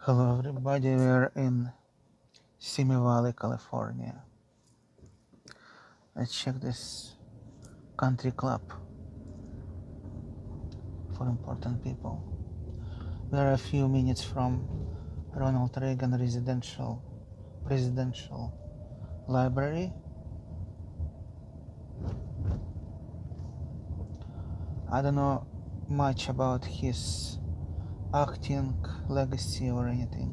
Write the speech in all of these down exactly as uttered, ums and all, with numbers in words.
Hello everybody, we're in Simi Valley, California. Let's check this country club for important people. We're a few minutes from Ronald Reagan Residential Presidential Library. I don't know much about his acting legacy or anything.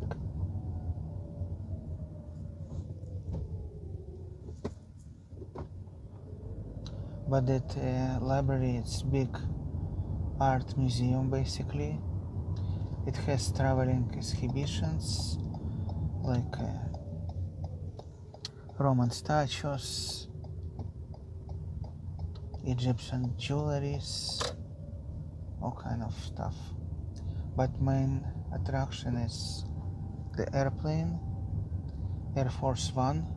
But that uh, library, it's big art museum basically. It has traveling exhibitions like uh, Roman statues, Egyptian jewelries, all kind of stuff. But main attraction is the airplane, Air Force One.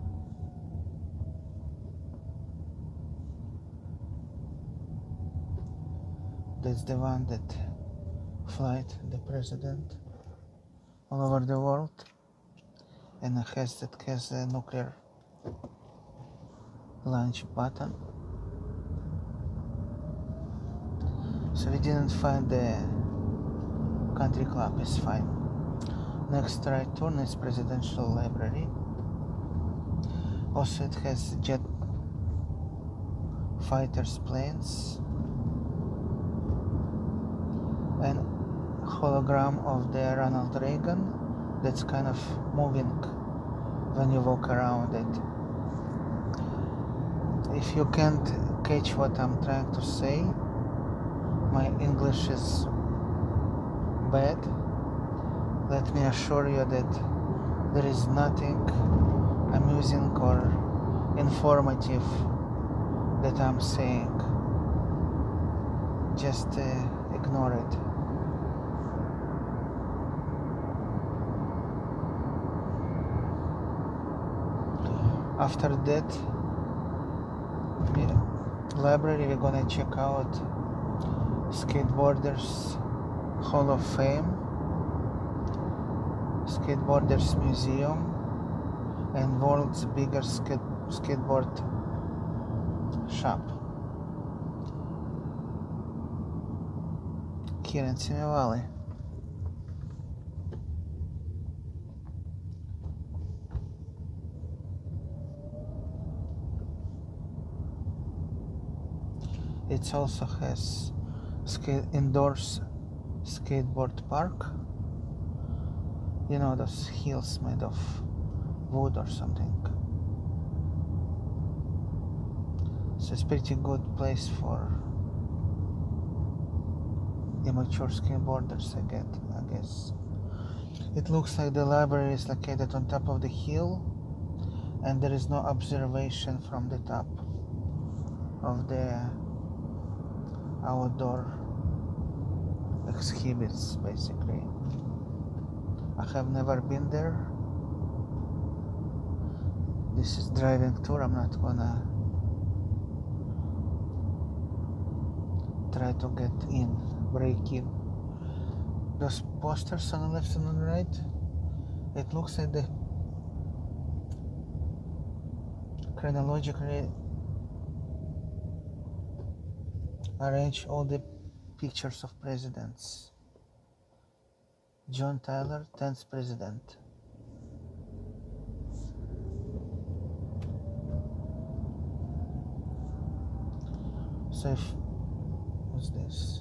That's the one that flight the president all over the world, and it has that has a nuclear launch button. So we didn't find the country club, is fine. Next right turn is presidential library. Also it has jet fighters planes and hologram of the Ronald Reagan that's kind of moving when you walk around it. If you can't catch what I'm trying to say, my English is bad. Let me assure you that there is nothing amusing or informative that I'm saying. Just uh, ignore it. After that library, we're gonna check out Skateboarders Hall of Fame, Skateboarders Museum, and world's biggest skate skateboard shop here in Simi Valley. It also has skate indoors skateboard park. You know, those hills made of wood or something. So it's a pretty good place for immature skateboarders, I get, I guess. It looks like the library is located on top of the hill, and there is no observation from the top of the outdoor exhibits, basically. I have never been there. This is driving tour. I'm not gonna try to get in, break in. Those posters on the left and on the right, it looks like they chronologically arrange all the pictures of presidents. John Tyler, tenth president. So if, what's this?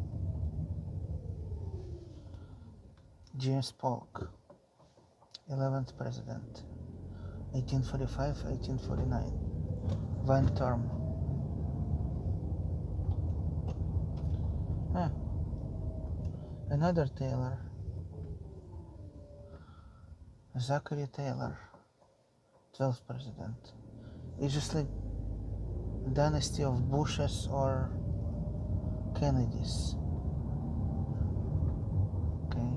James Polk, eleventh president, eighteen forty-five to eighteen forty-nine, one term. Huh. Another Taylor, Zachary Taylor, twelfth president. It's just like dynasty of Bushes or Kennedys. Okay.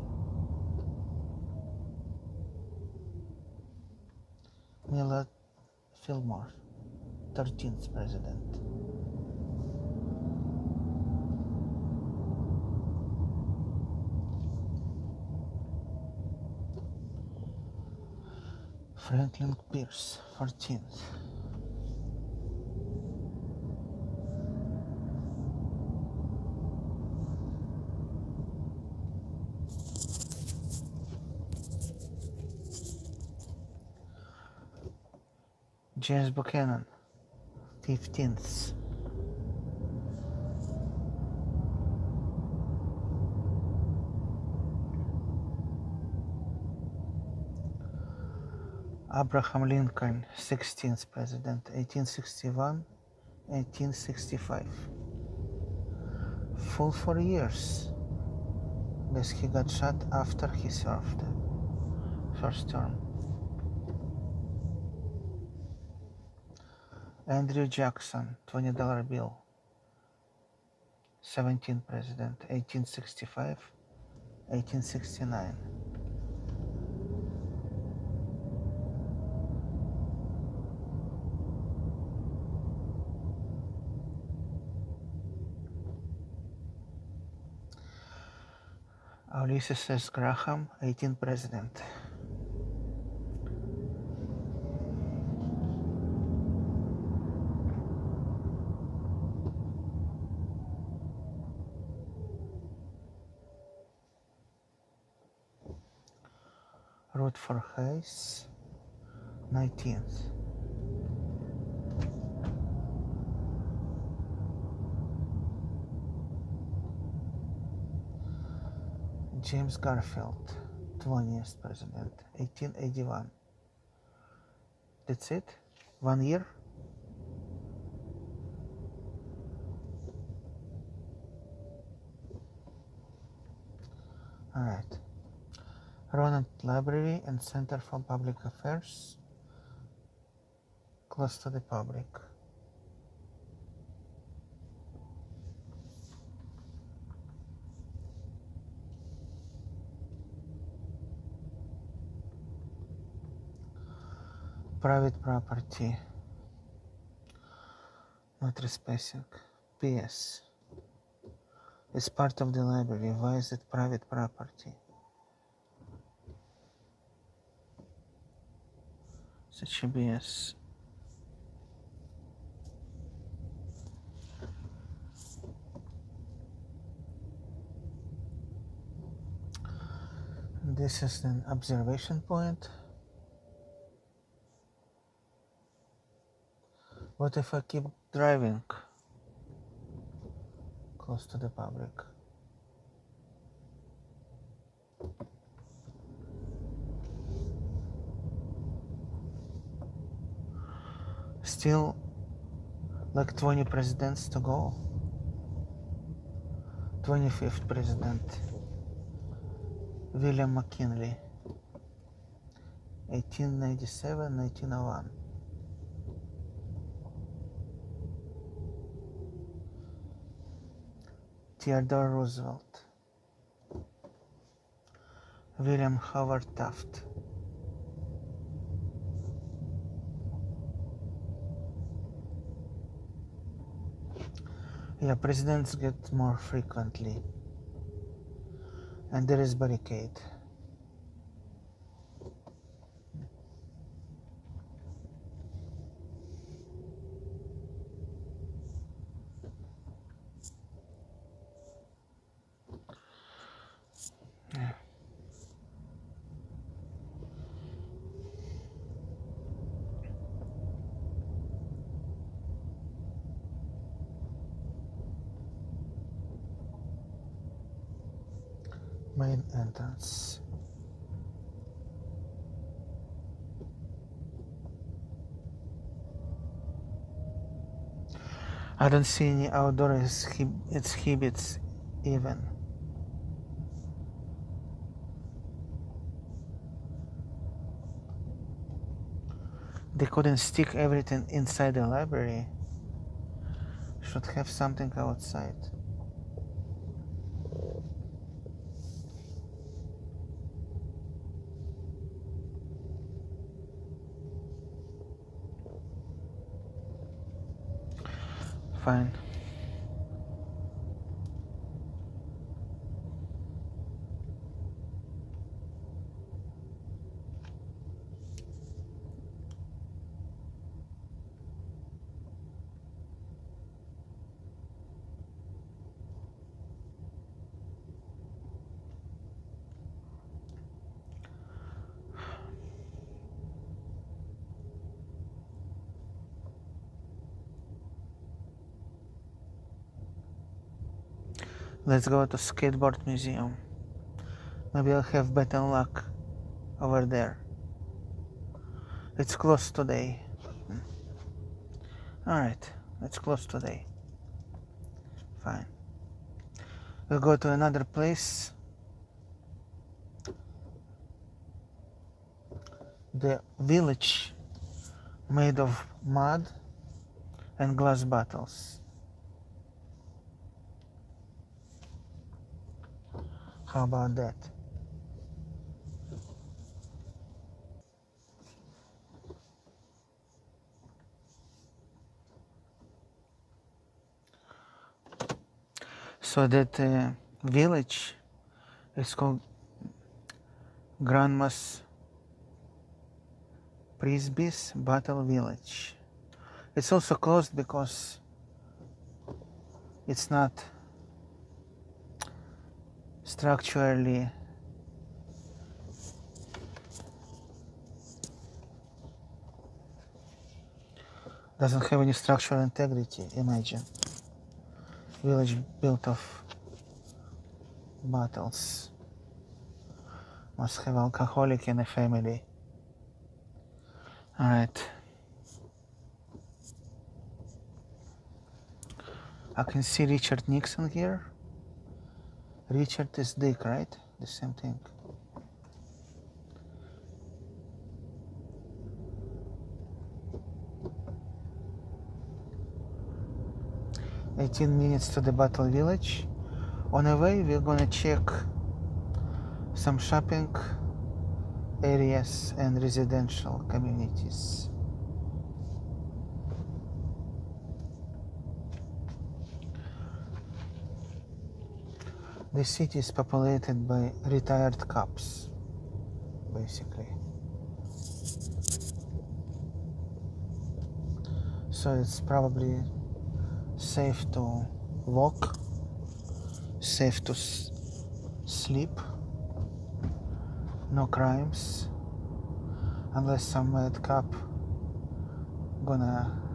Millard Fillmore, thirteenth president. Franklin Pierce, fourteenth. James Buchanan, fifteenth. Abraham Lincoln, sixteenth president, eighteen sixty-one to eighteen sixty-five. Full four years, because he got shot after he served the first term. Andrew Jackson, twenty dollar bill, seventeenth president, eighteen sixty-five to eighteen sixty-nine. Ulysses S. Graham, eighteenth president. Rutherford Hayes, nineteenth. James Garfield, twentieth president, eighteen eighty-one. That's it? One year? All right. Ronald Library and Center for Public Affairs, close to the public. Private property, not trespassing. P S. It's part of the library. Why is it private property? Such a B S. This is an observation point. What if I keep driving close to the public? Still like twenty presidents to go. twenty-fifth president, William McKinley, eighteen ninety-seven to nineteen oh one. Theodore Roosevelt, William Howard Taft, yeah, presidents get more frequently, and there is barricade. Yeah. Main entrance. I don't see any outdoor exhibits even. They couldn't stick everything inside the library. Should have something outside. Fine. Let's go to skateboard museum. Maybe I'll have better luck over there. It's closed today. Alright, it's closed today. Fine. We'll go to another place. The village made of mud and glass bottles. How about that? So that uh, village is called Grandma's Frisbee's Battle Village. It's also closed because it's not structurally doesn't have any structural integrity. Imagine village built of bottles. Must have alcoholic in the family. All right. I can see Richard Nixon here. Richard is Dick, right? The same thing. eighteen minutes to the Battle Village. On the way, we're gonna check some shopping areas and residential communities. The city is populated by retired cops, basically. So it's probably safe to walk, safe to s sleep, no crimes, unless some mad cop gonna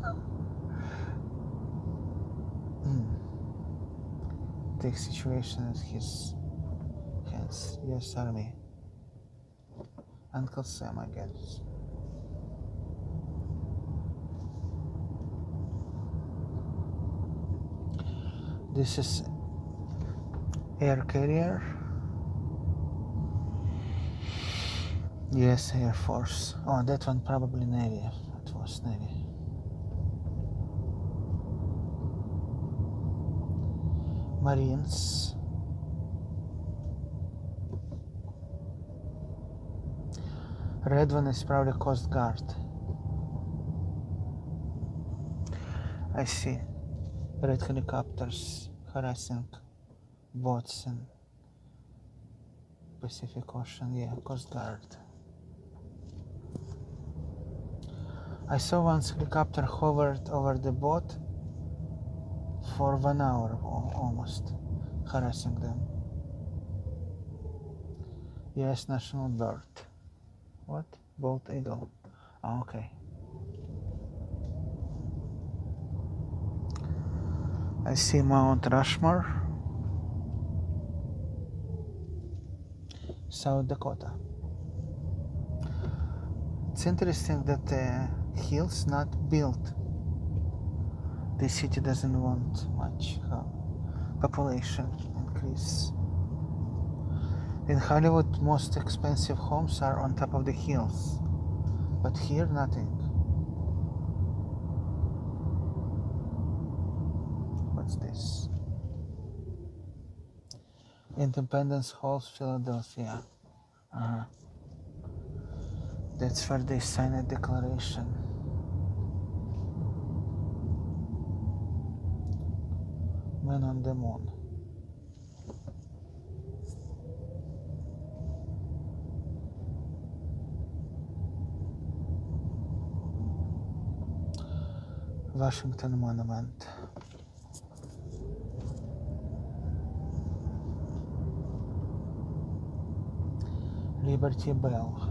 mm, take situation in his hands. Yes, Army. Uncle Sam, I guess. This is air carrier. U S Air Force. Oh, that one probably Navy. That was Navy. Marines. Red one is probably Coast Guard. I see. Red helicopters harassing boats in Pacific Ocean. Yeah, Coast Guard. I saw once helicopter hovered over the boat for one hour almost, harassing them. U S National Bird. What? Bald eagle. Oh, okay. I see Mount Rushmore, South Dakota. It's interesting that the hills not built. The city doesn't want much uh, population increase. In Hollywood, most expensive homes are on top of the hills, but here nothing. What's this? Independence Hall, Philadelphia. Uh-huh. That's where they sign a declaration. Man on the Moon. Washington Monument. Liberty Bell.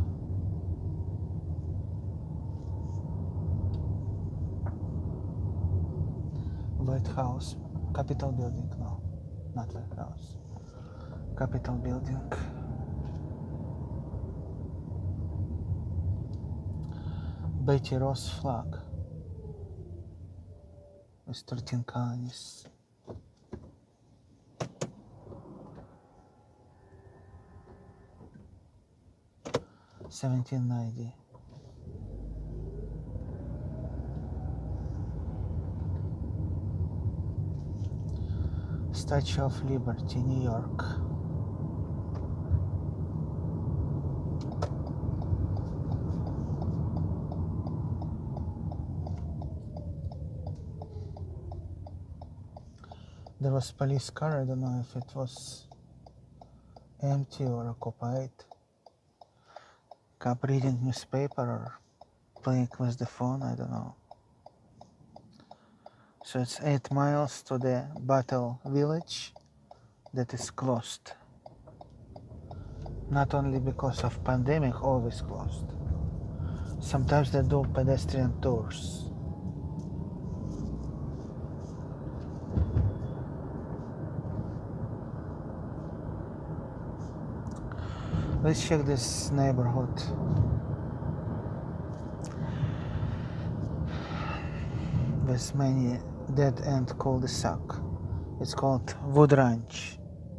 White House, Capitol building now. not White House, Capitol building. Betty Ross flag with thirteen colonies. seventeen ninety. Statue of Liberty, New York. There was police car, I don't know if it was empty or occupied. Cop reading newspaper or playing with the phone, I don't know. So it's eight miles to the Battle Village that is closed. Not only because of pandemic, always closed. Sometimes they do pedestrian tours. Let's check this neighborhood. With many dead-end cul-de-sac. It's called Wood Ranch.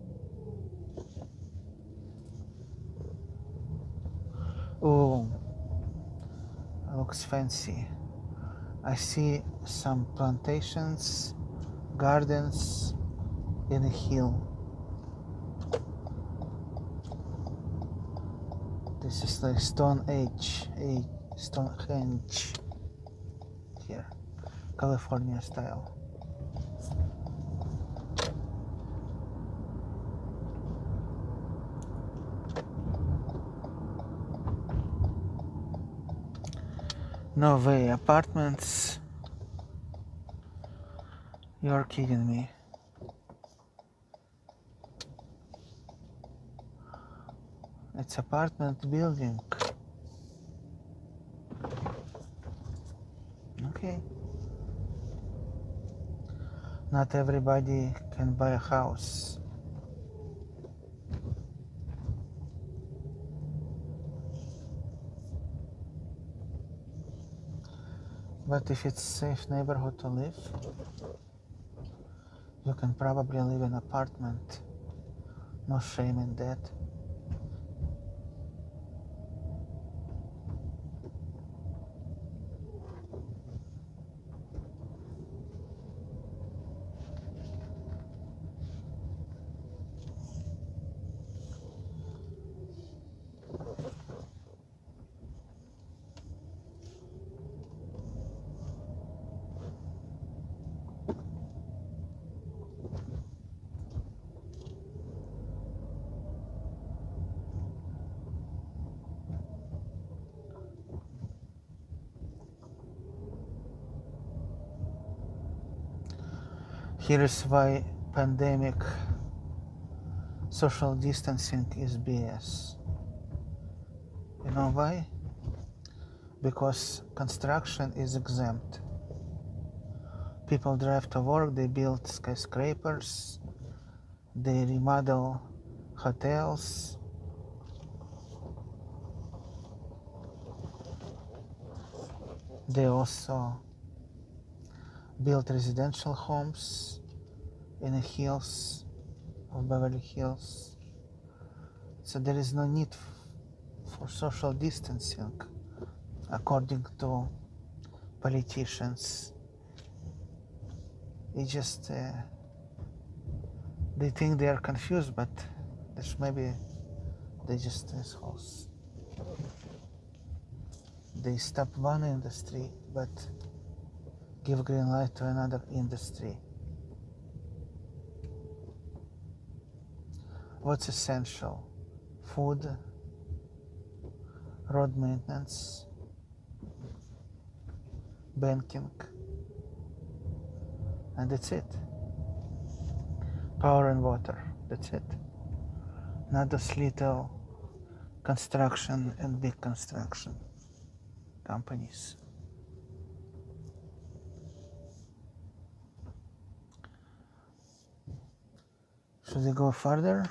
Oh, looks fancy. I see some plantations, gardens in a hill. This is like Stone Age, a Stonehenge here, California style. No way, apartments? You're kidding me. It's apartment building. Okay. Not everybody can buy a house. But if it's a safe neighborhood to live, you can probably live in an apartment. No shame in that. Here is why pandemic social distancing is B S. You know why? Because construction is exempt. People drive to work, they build skyscrapers, they remodel hotels. They also built residential homes in the hills of Beverly Hills. So there is no need for social distancing, according to politicians. It just, uh, they think they are confused, but that's maybe they just assholes. They stop one industry, but give green light to another industry. What's essential? Food, road maintenance, banking, and that's it. Power and water, that's it. Not those little construction and big construction companies. Should we go further?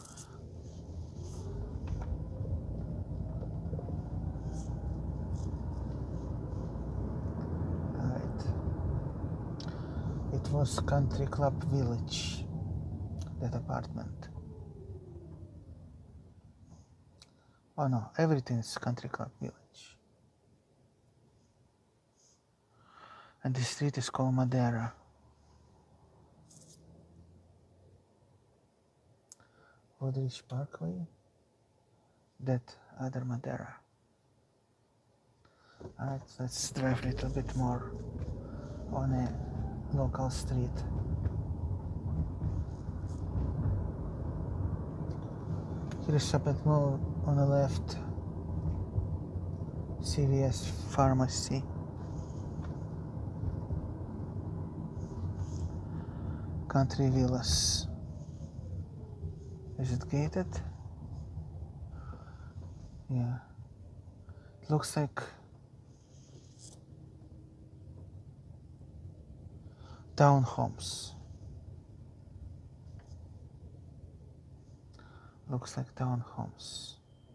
Alright. It was Country Club Village, that apartment. Oh no, everything is Country Club Village. And the street is called Madeira. Woodridge Parkway, that other Madeira. Alright, let's drive a little bit more on a local street. Here is shopping mall on the left, C V S pharmacy. Country Villas. Is it gated? Yeah. It looks like townhomes. Looks like townhomes.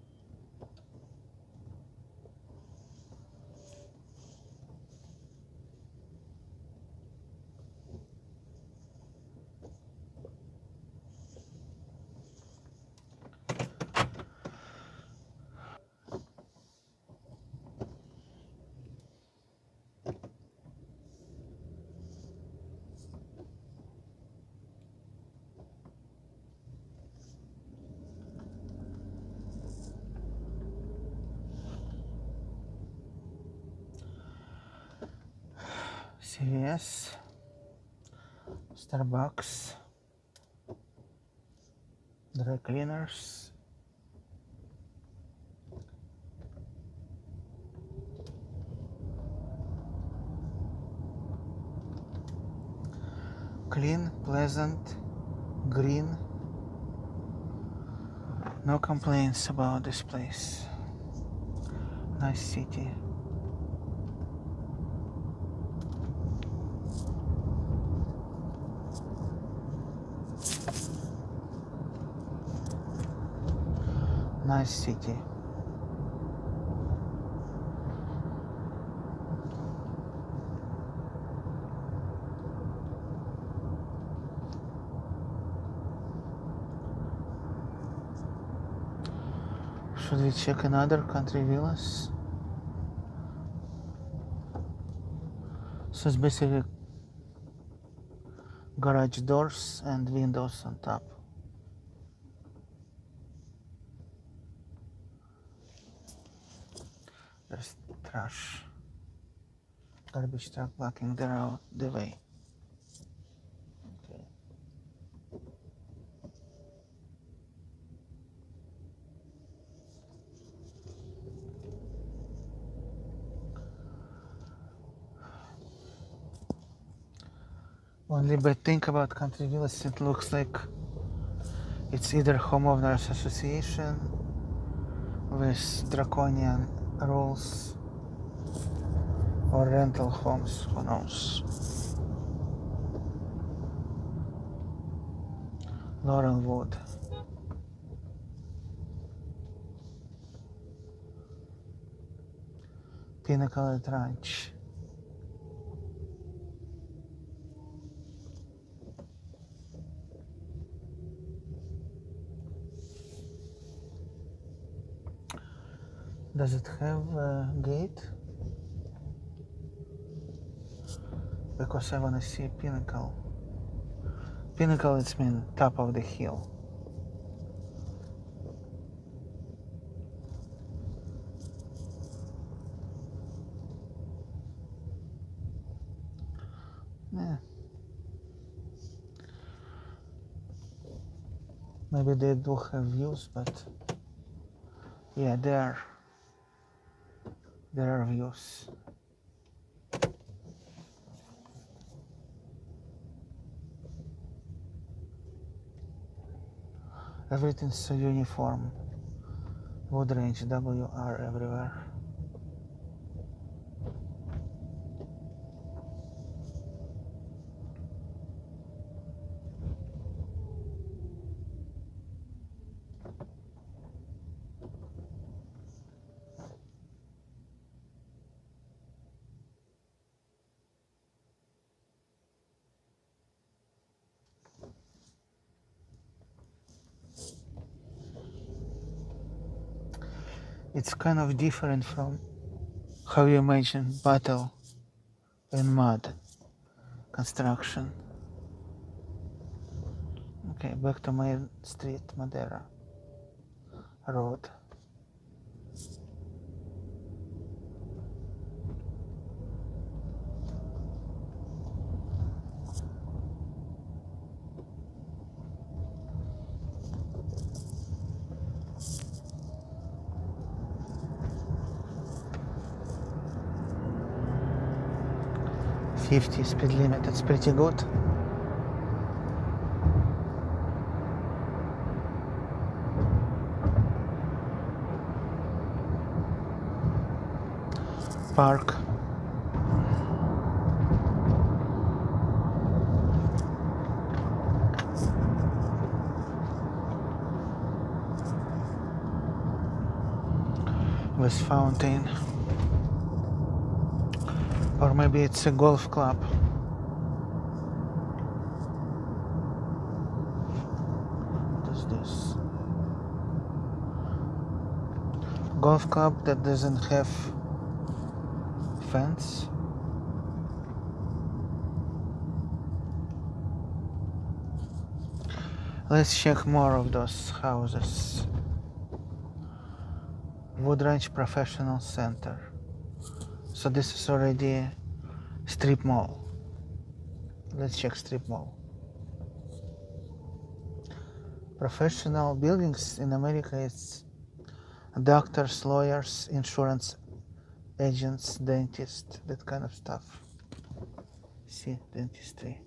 C V S, Starbucks, dry cleaners, clean, pleasant, green. No complaints about this place. Nice city. Nice city. Should we check another country villas? So it's basically garage doors and windows on top. There's trash. Garbage truck blocking the road, the way. Okay. Only bad thing about country villas, it looks like it's either homeowners association with draconian rules or rental homes, who knows. Laurelwood. Pinnacle at Ranch. Does it have a gate? Because I want to see Pinnacle. Pinnacle, it's mean top of the hill. Yeah. Maybe they do have views, but yeah, there, there are views. Everything's so uniform. Wood range, W R everywhere. It's kind of different from how you imagine battle in mud construction. Okay, back to Main Street, Madeira Road. fifty speed limit, it's pretty good. Park. With fountain. Or maybe it's a golf club. What is this? Golf club that doesn't have fence. Let's check more of those houses. Wood Ranch Professional Center. So this is already strip mall. Let's check strip mall. Professional buildings in America is doctors, lawyers, insurance agents, dentists, that kind of stuff. See, dentistry.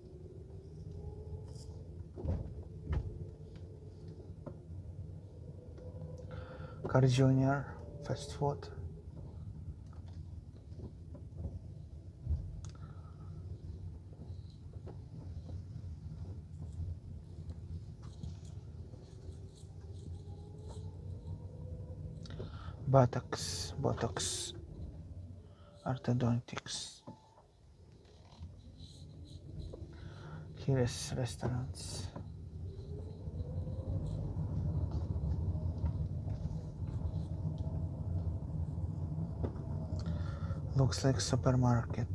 Car Junior, fast food. Botox, Botox, orthodontics. Here is restaurants. Looks like supermarket.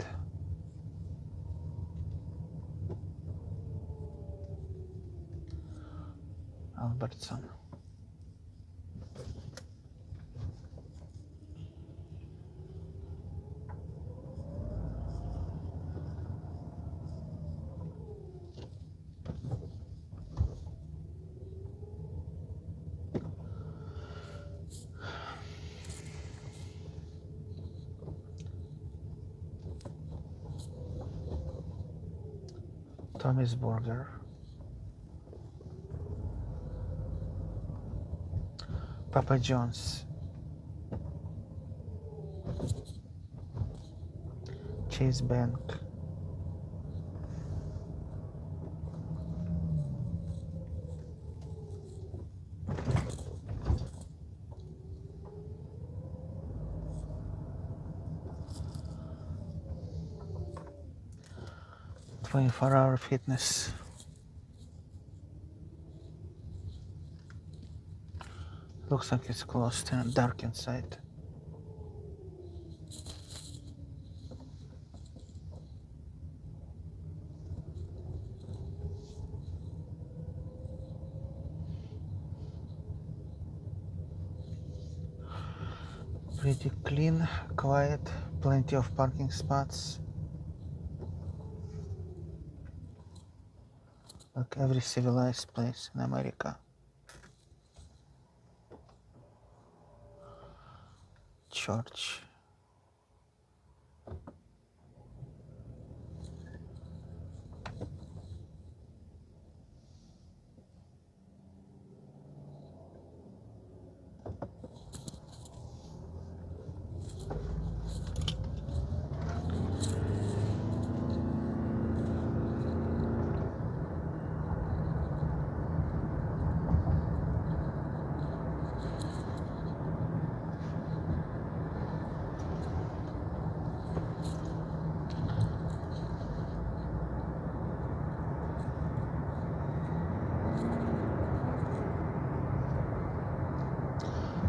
Albertson. Tommy's Burger. Papa John's. Chase Bank. twenty-four hour fitness. Looks like it's closed and dark inside. Pretty clean, quiet, plenty of parking spots. Like every civilized place in America. Church.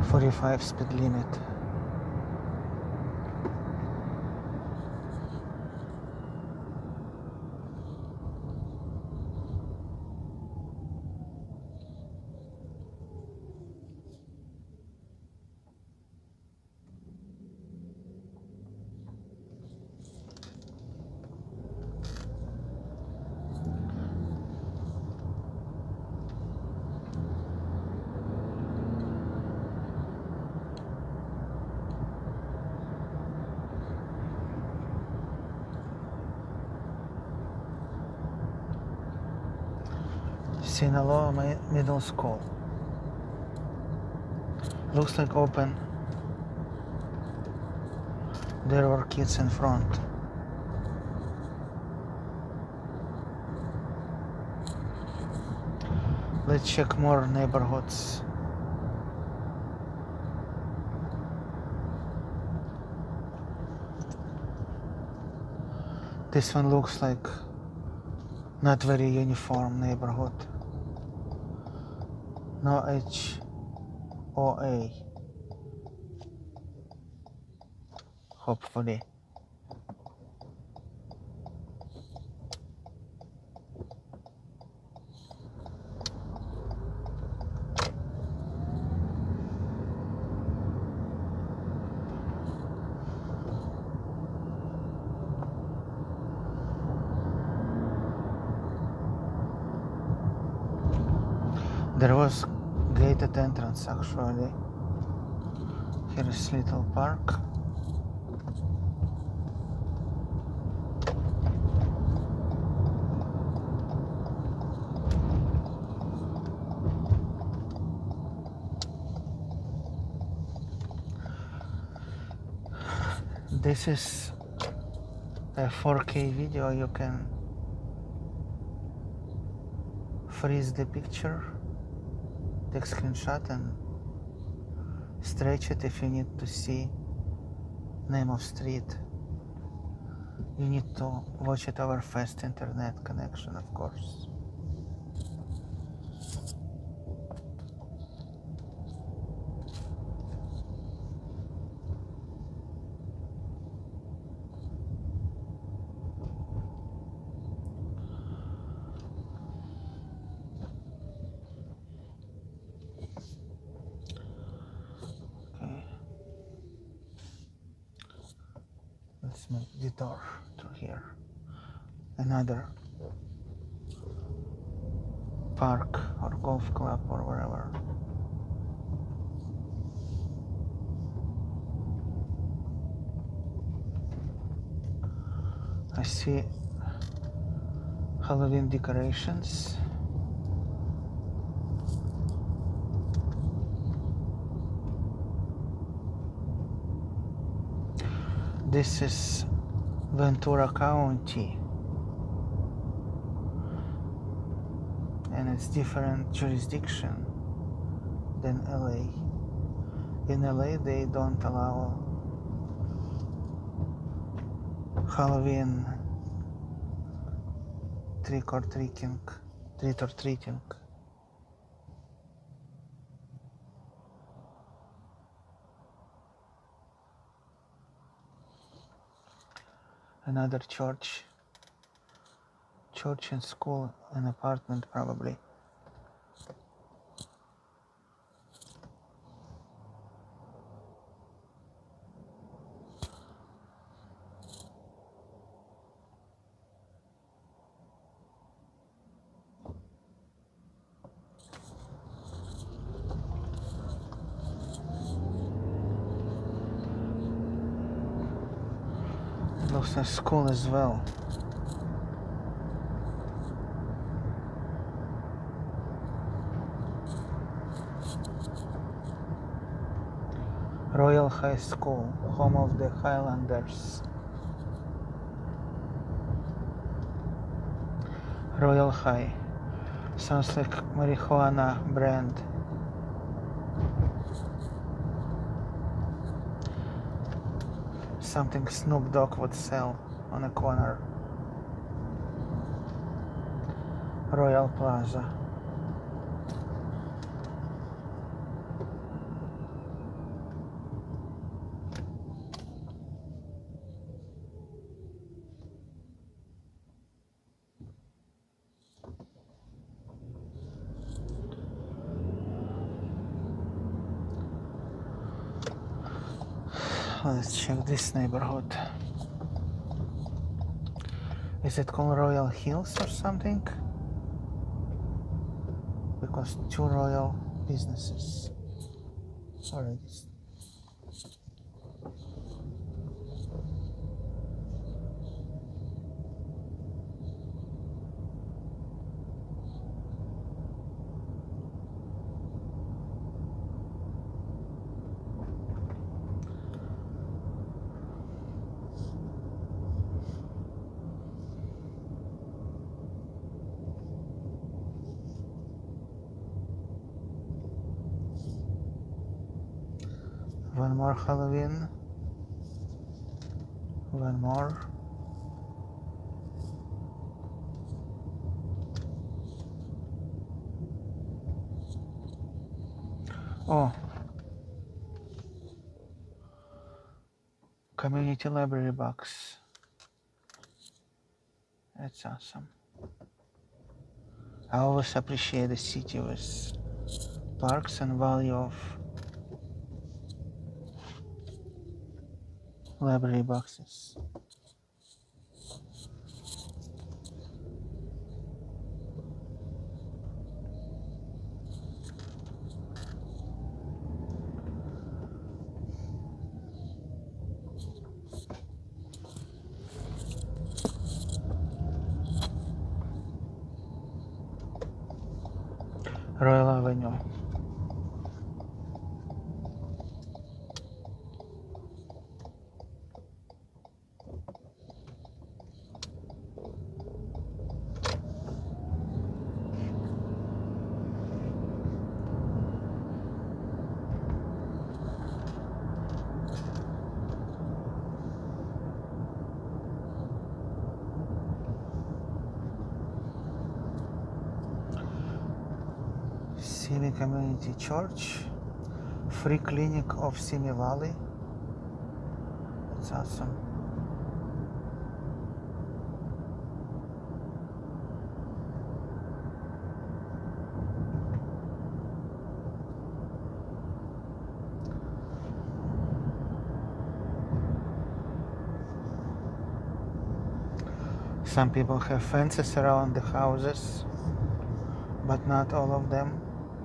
forty-five speed limit. Sinaloa Middle School. Looks like open. There were kids in front. Let's check more neighborhoods. This one looks like not very uniform neighborhood. No H O A. Hopefully. There was gated entrance actually. Here is little park. This is a four K video. You can freeze the picture, take screenshot and stretch it if you need to see name of street. You need to watch it over fast internet connection, of course. Let's make the door to here. Another park or golf club or wherever. I see Halloween decorations. This is Ventura County, and it's different jurisdiction than L A. In L A they don't allow Halloween trick or treating, trick or treating. Another church, church and school, an apartment probably. Looks like school as well. Royal High School, home of the Highlanders. Royal High. Sounds like marijuana brand. Something Snoop Dogg would sell on a corner. Royal Plaza. Let's check this neighborhood. Is it called Royal Hills or something? Because two royal businesses already. One more Halloween. One more. Oh. Community library box. That's awesome. I always appreciate the city with parks and value of library boxes. Royal Avenue. Simi Community Church, free clinic of Simi Valley. That's awesome. Some people have fences around the houses, but not all of them.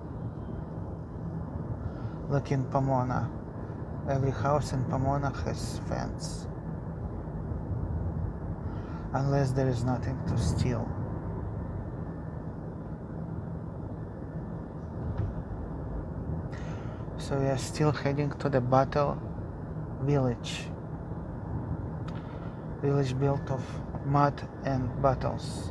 Like in Pomona, every house in Pomona has fence, unless there is nothing to steal. So we are still heading to the Battle Village. Village built of mud and bottles.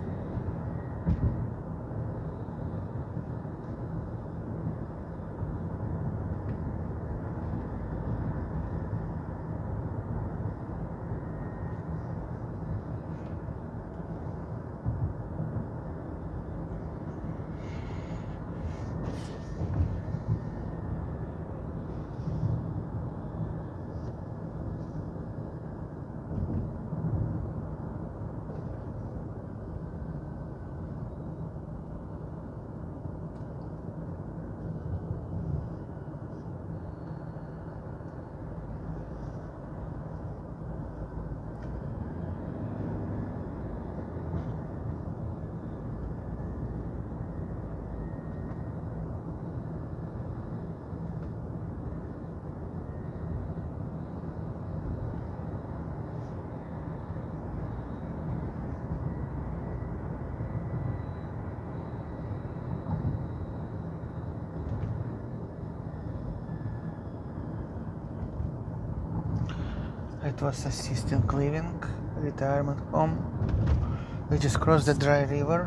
It was assisted living retirement home. We just crossed the dry river.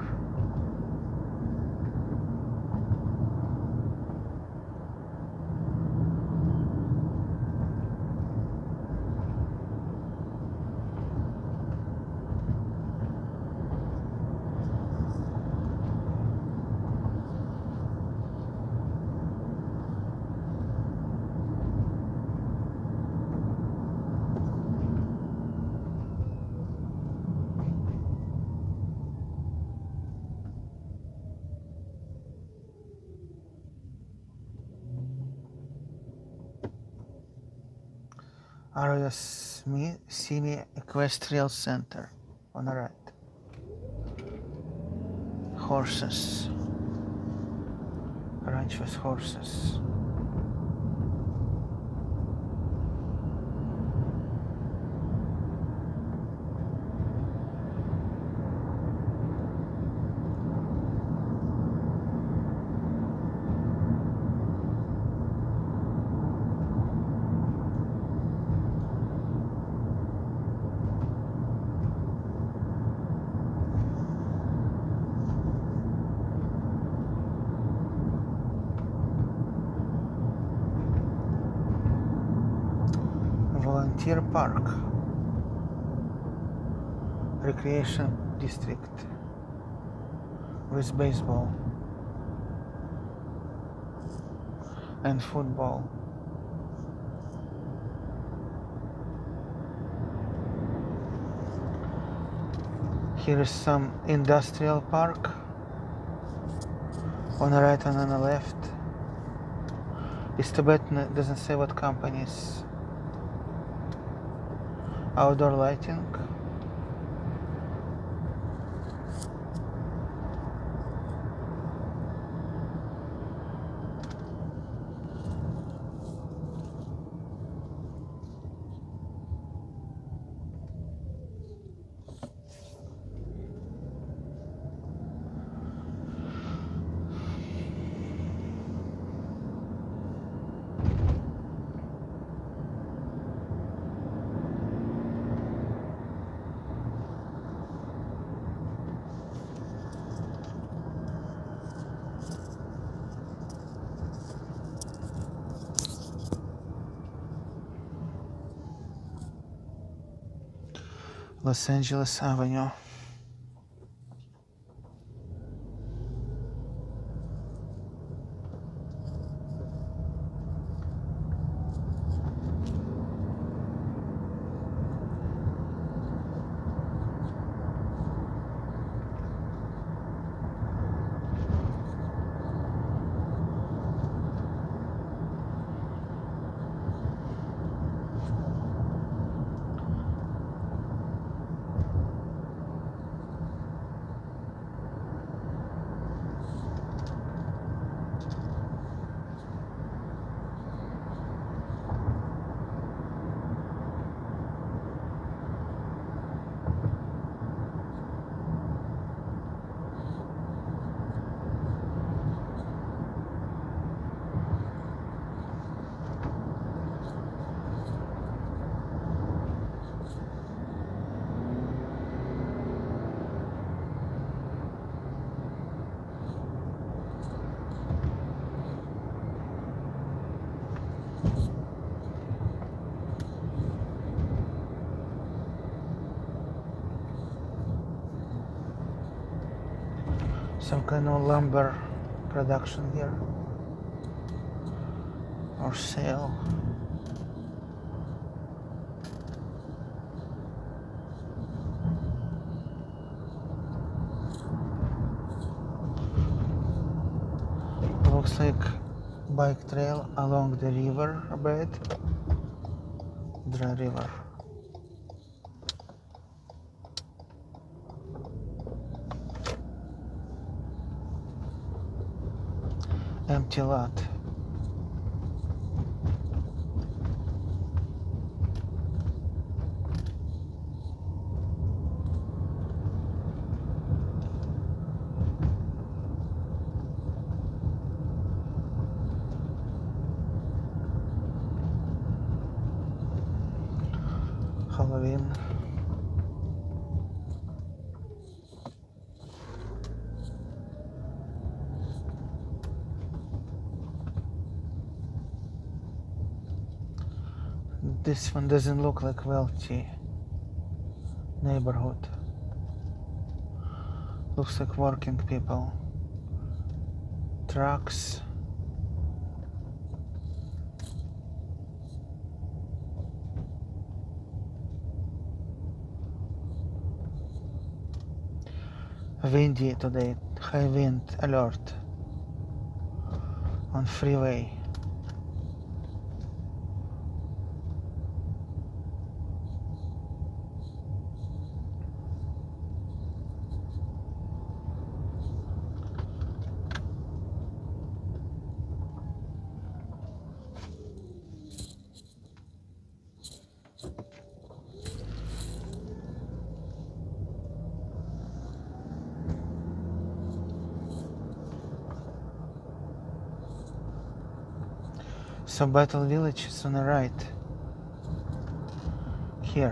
Area Simi Equestrial Center on the right. Horses. Ranch with horses. Ventura Park, recreation district with baseball and football. Here is some industrial park on the right and on the left. It's too bad it doesn't say what companies. Outdoor lighting. Los Angeles Avenue. Some kind of lumber production here, or sale. Looks like bike trail along the river bed, dry river. Empty lot. Halloween. This one doesn't look like wealthy neighborhood. Looks like working people. Trucks. Windy today, high wind alert on freeway. So Battle Village is on the right. Here.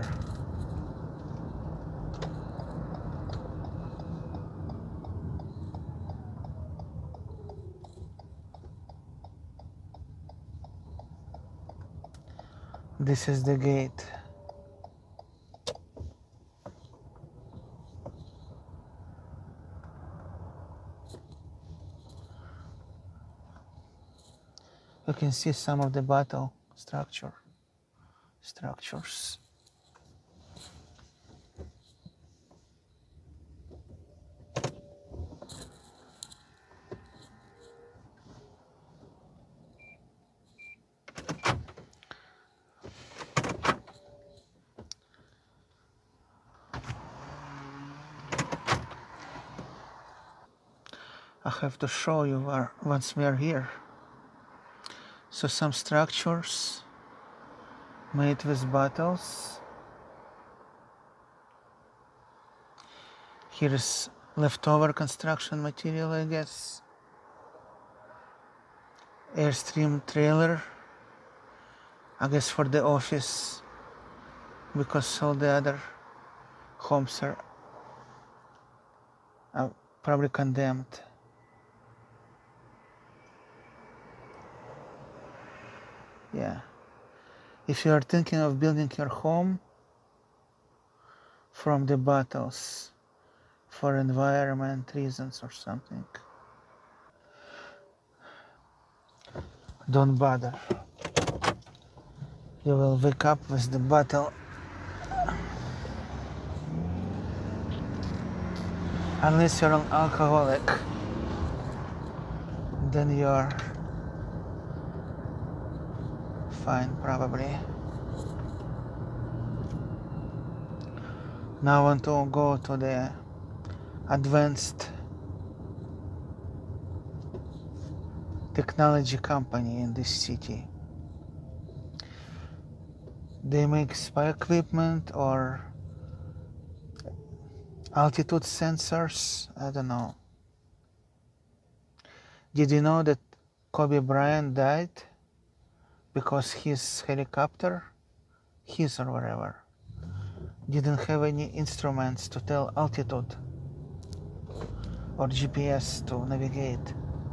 This is the gate. You can see some of the battle structure structures. I have to show you where once we are here. So some structures made with battles. Here is leftover construction material, I guess. Airstream trailer, I guess for the office, because all the other homes are, are probably condemned. Yeah. If you are thinking of building your home from the battles for environment reasons or something, don't bother. You will wake up with the battle. Unless you're an alcoholic, then you're fine, probably. Now I want to go to the advanced technology company in this city. They make spy equipment or altitude sensors, I don't know. Did you know that Kobe Bryant died because his helicopter, his or whatever, didn't have any instruments to tell altitude or G P S to navigate?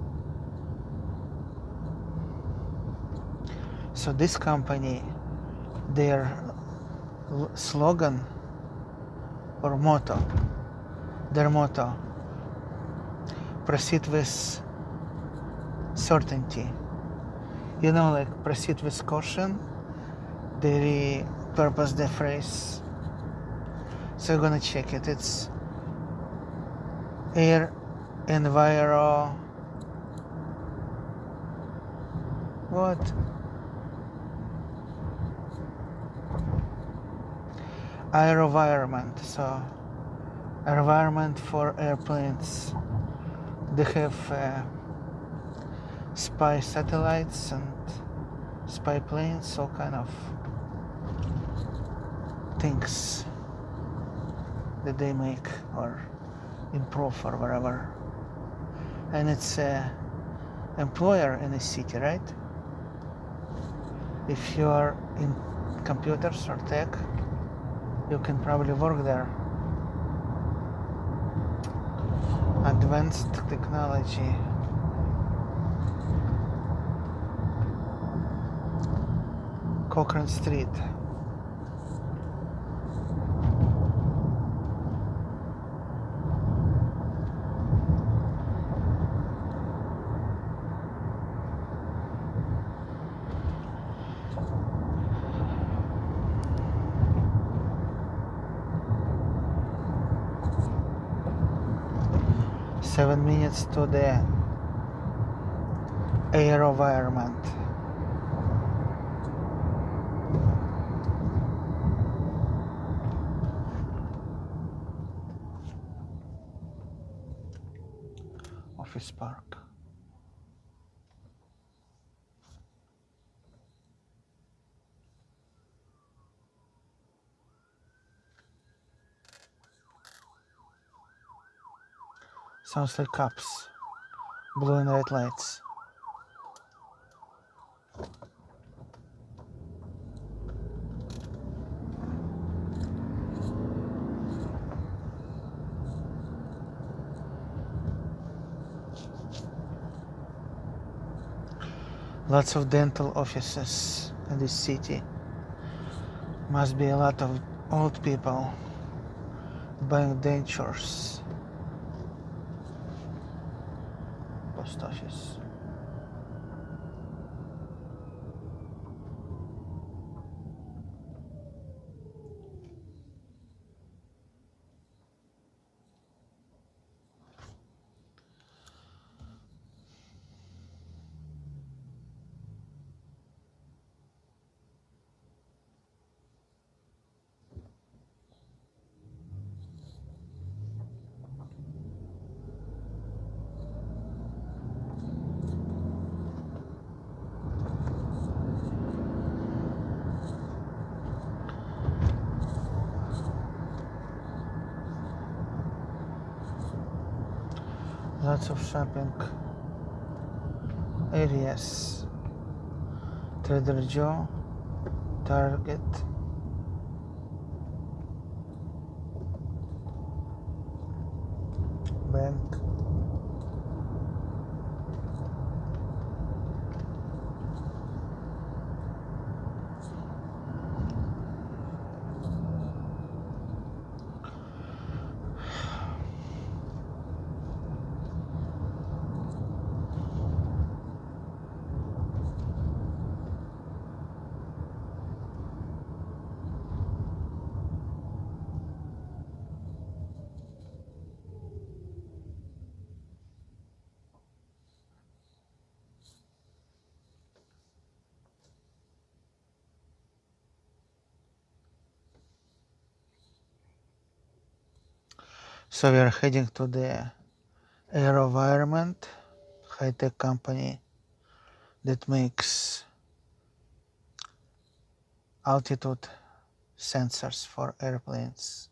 So this company, their slogan or motto, their motto, proceed with certainty. You know, like proceed with caution, they repurpose the phrase. So I'm gonna check it. It's air, enviro, what? Aerovironment. So environment for airplanes. They have uh, spy satellites and spy planes, all kind of things that they make or improve or whatever. And it's an employer in a city, right? If you are in computers or tech, you can probably work there. Advanced technology. Cochrane Street. Seven minutes to the aerovironment. Office Park. Sounds like cops. Blue and red lights. Lots of dental offices in this city. Must be a lot of old people buying dentures. Post office. Lots of shopping areas. Trader Joe, Target, bank. So we are heading to the AeroVironment, high-tech company that makes altitude sensors for airplanes.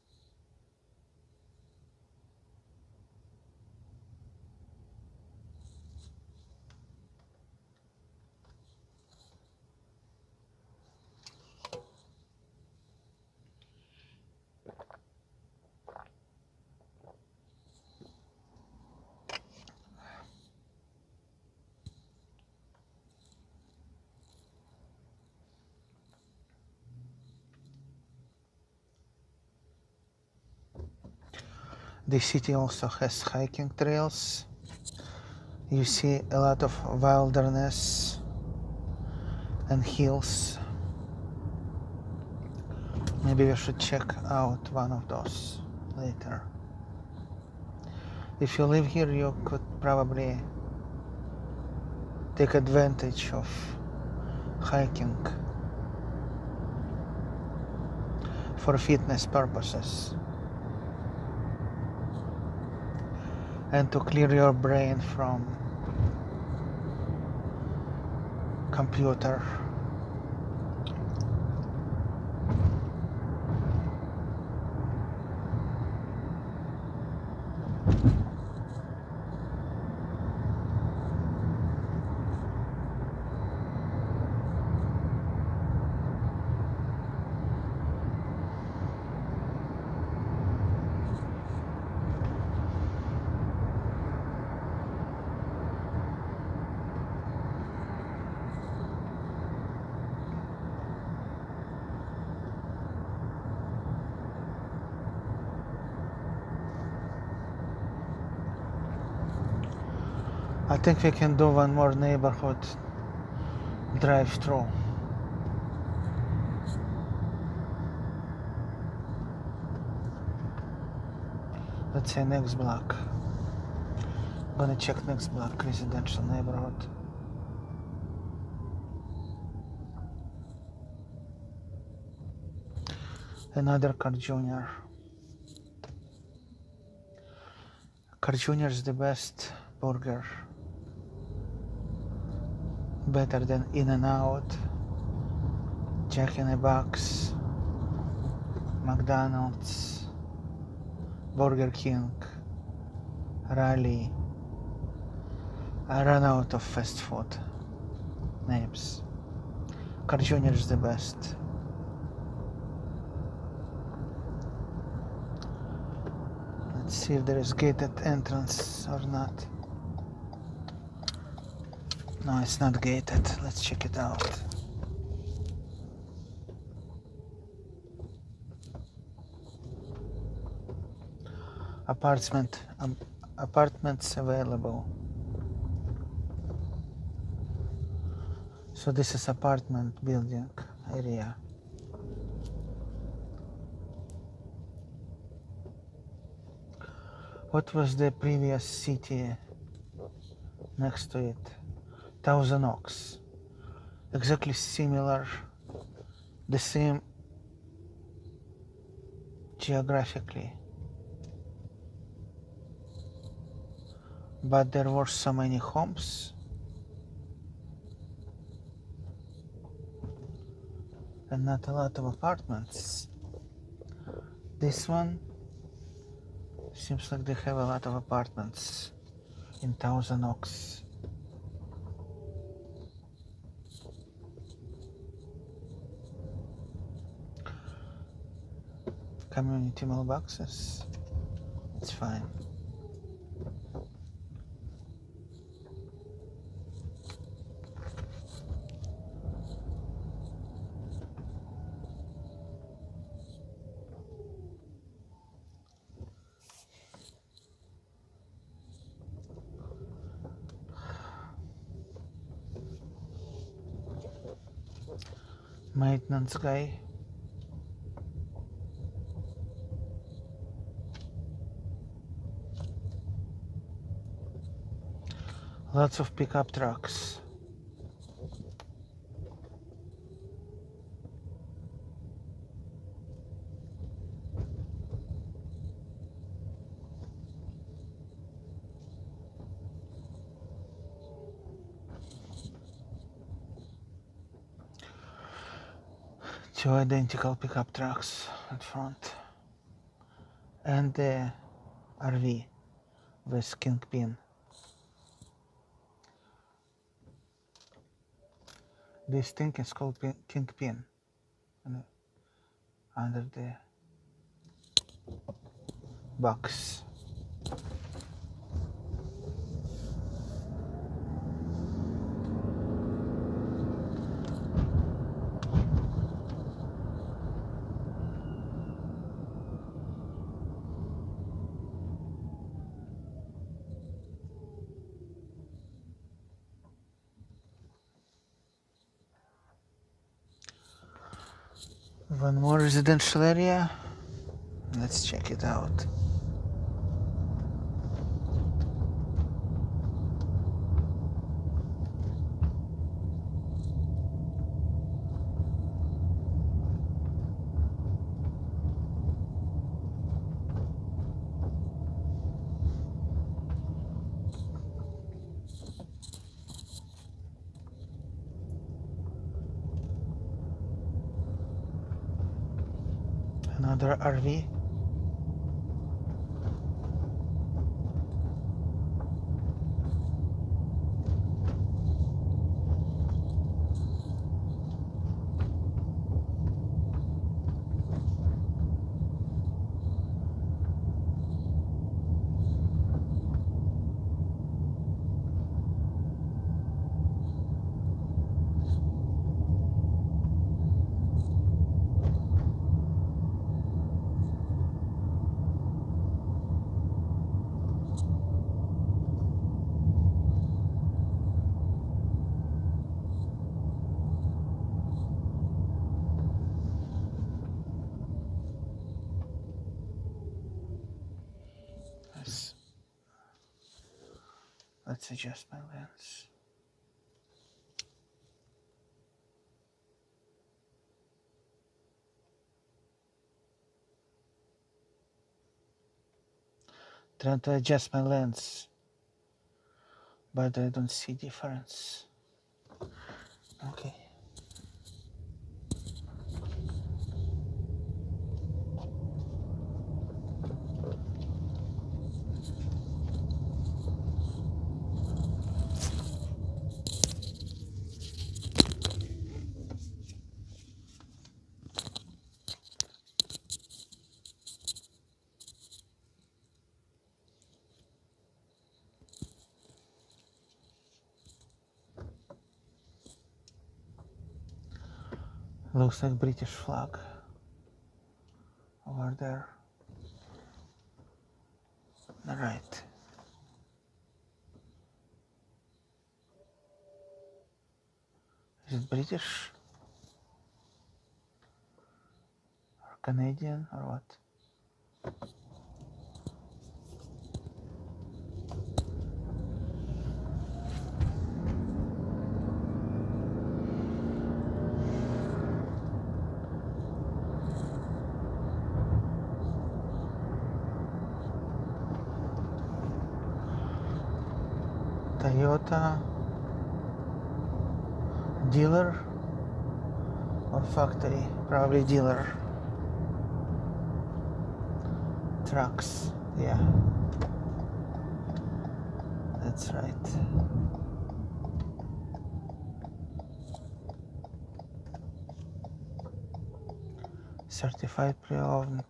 The city also has hiking trails. You see a lot of wilderness and hills. Maybe we should check out one of those later. If you live here, you could probably take advantage of hiking for fitness purposes and to clear your brain from computer. I think we can do one more neighborhood drive-through. Let's say next block. I'm gonna check next block, residential neighborhood. Another Car Junior. Car Junior is the best burger. Better than In-N-Out, Jack in the Box, McDonald's, Burger King, Raleigh. I ran out of fast food names. Car Junior is the best. Let's see if there is gated entrance or not. No, it's not gated. Let's check it out. Apartment, um, apartments available. So this is apartment building area. What was the previous city next to it? Thousand Oaks. Exactly similar, the same geographically. But there were so many homes and not a lot of apartments. This one seems like they have a lot of apartments in Thousand Oaks. Community mailboxes, it's fine. Maintenance guy. Lots of pickup trucks. Two identical pickup trucks at front. And the R V with Kingpin. This thing is called Kingpin under the box. One more residential area. Let's check it out. Another R V. Let's, let's adjust my lens. Trying to adjust my lens, but I don't see difference. Okay. Looks like British flag over there. Right. Is it British or Canadian or what? Toyota dealer or factory? Probably dealer. Trucks, yeah, that's right. Certified pre-owned.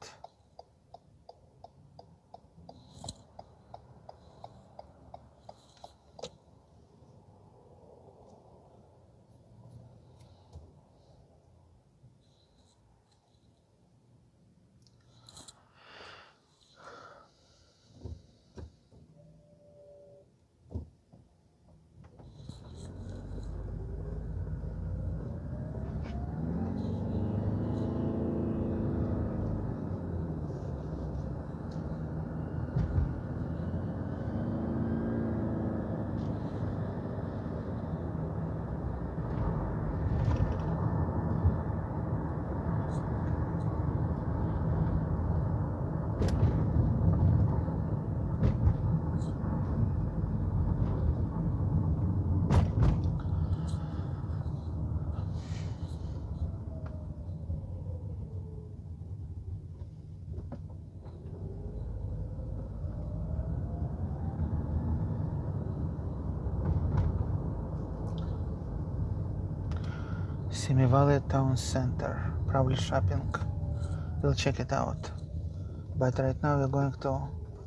Simi Valley Town Center, probably shopping. We'll check it out. But right now we're going to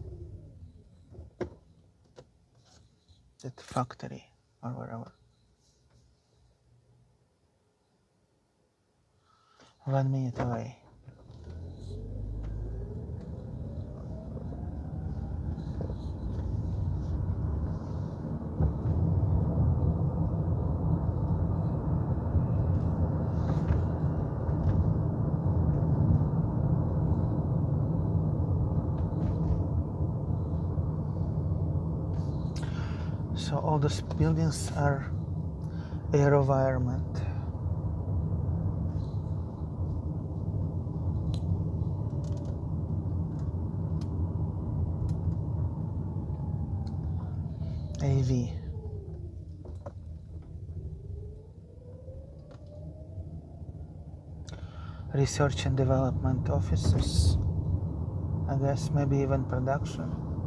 that factory or wherever. One minute away. So all those buildings are AeroVironment. A V. Research and development offices. I guess maybe even production.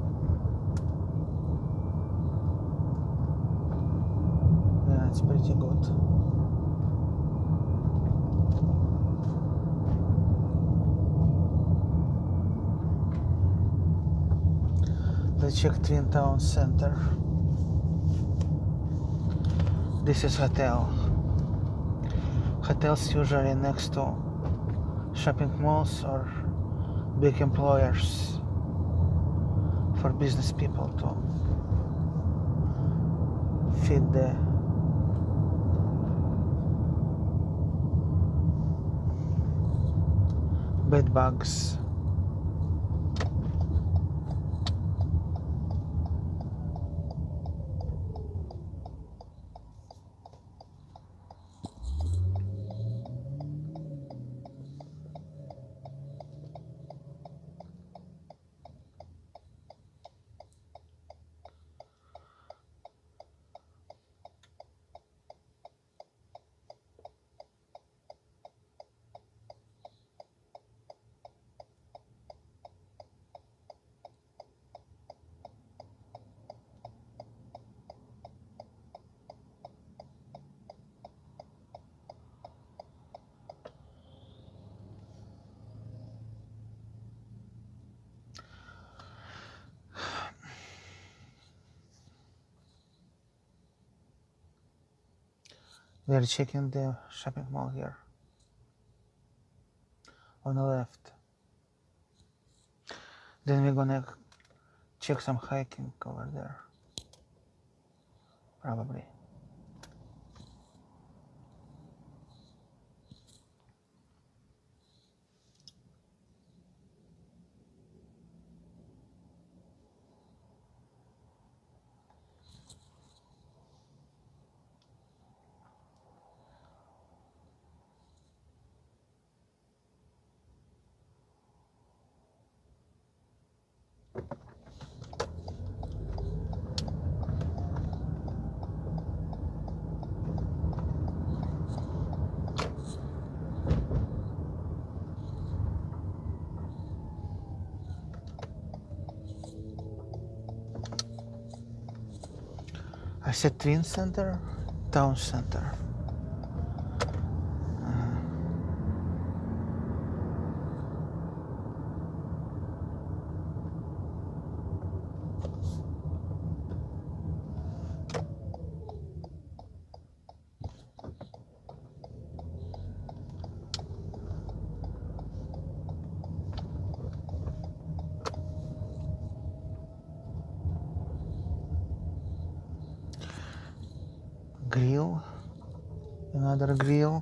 Yeah, it's pretty good. Let's check Twin Town Center. This is hotel. Hotels usually next to shopping malls or big employers for business people to feed the bed bugs. We are checking the shopping mall here. on the left. Then we're gonna check some hiking over there, probably. I said Twin Center, Town Center. Uh, grill, another grill.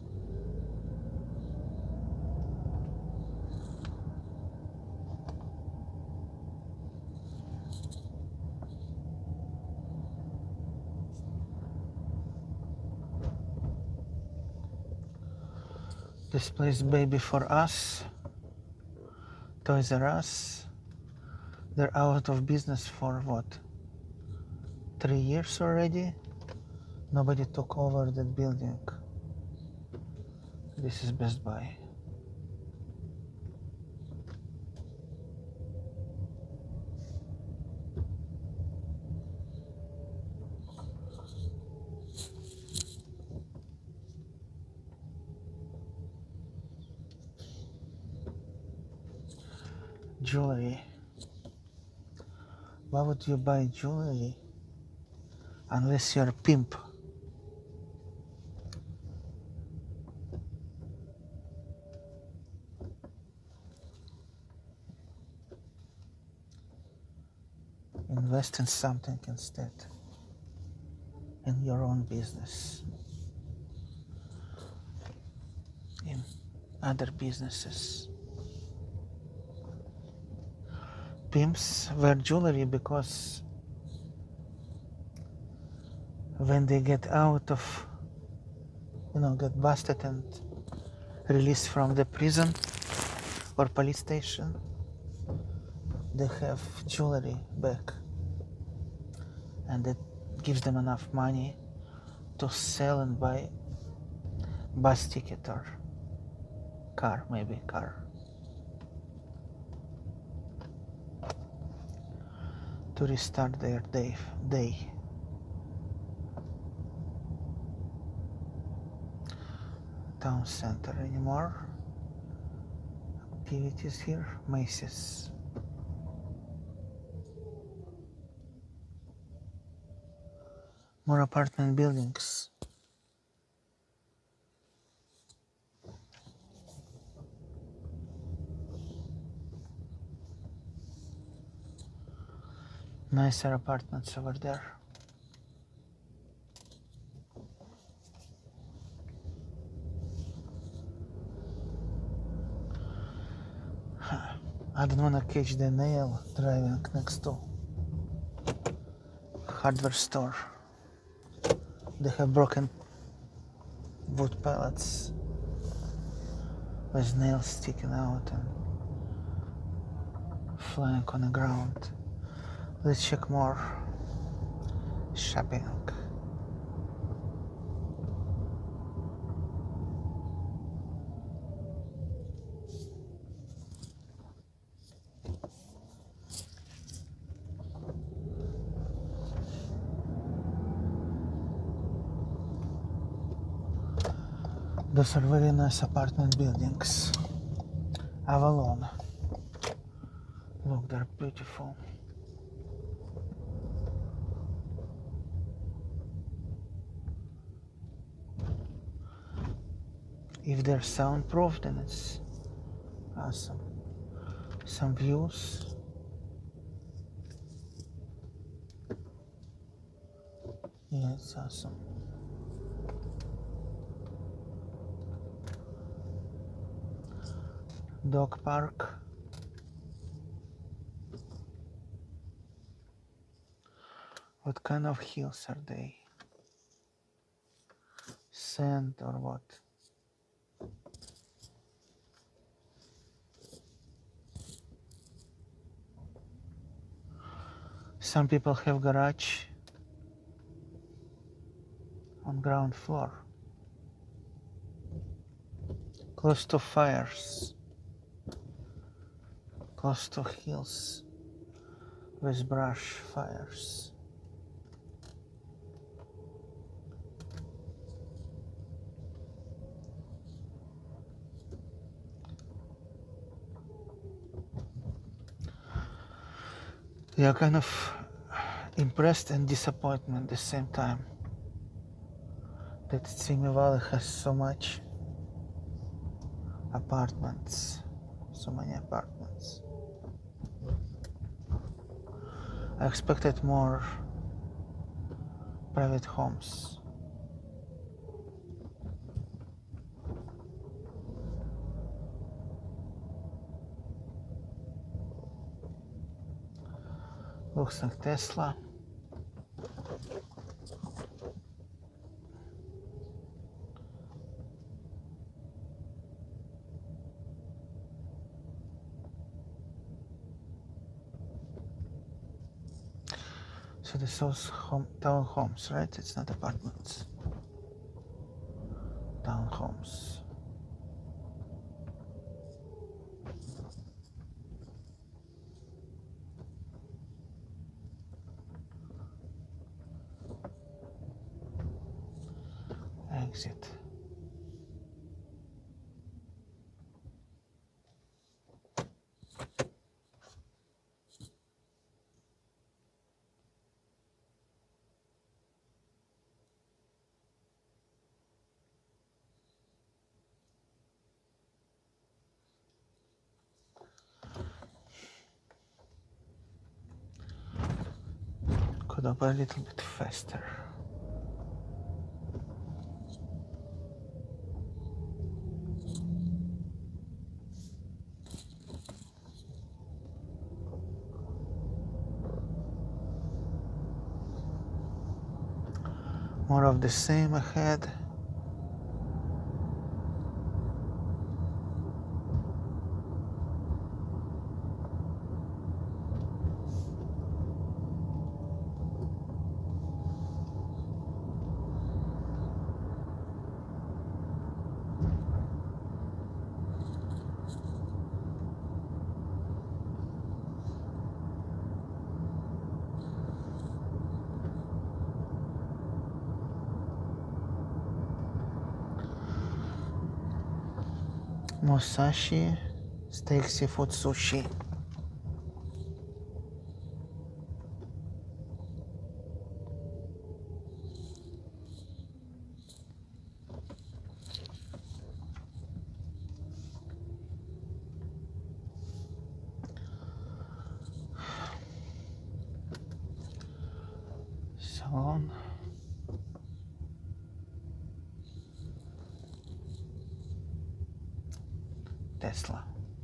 This place Baby for Us, Toys R Us. They're out of business for what? Three years already? Nobody took over that building. This is Best Buy. Jewelry. Why would you buy jewelry unless you're a pimp? Invest in something instead, in your own business, in other businesses. Pimps wear jewelry because when they get out of, you know, get busted and released from the prison or police station, they have jewelry back, and it gives them enough money to sell and buy bus ticket or car, maybe car, to restart their day. day. Town Center anymore. Activities here, Macy's. More apartment buildings. Nicer apartments over there. I don't want to catch the nail driving next to hardware store. They have broken wood pallets with nails sticking out and flying on the ground. Let's check more shopping. Those are very nice apartment buildings. Avalon. Look, they're beautiful. If they're soundproof, then it's Awesome. Some views. Yeah, it's awesome. Dog park. What kind of hills are they? Sand or what? Some people have garage on ground floor. Close to fires. Close to hills with brush fires. Yeah, kind of impressed and disappointed at the same time that Simi Valley has so much apartments, so many apartments. I expected more private homes. Looks like Tesla. So this is home, townhomes, right? It's not apartments. Townhomes. Exit. Could have been a little bit faster. More of the same ahead. Musashi steak seafood sushi. Salon. Tesla.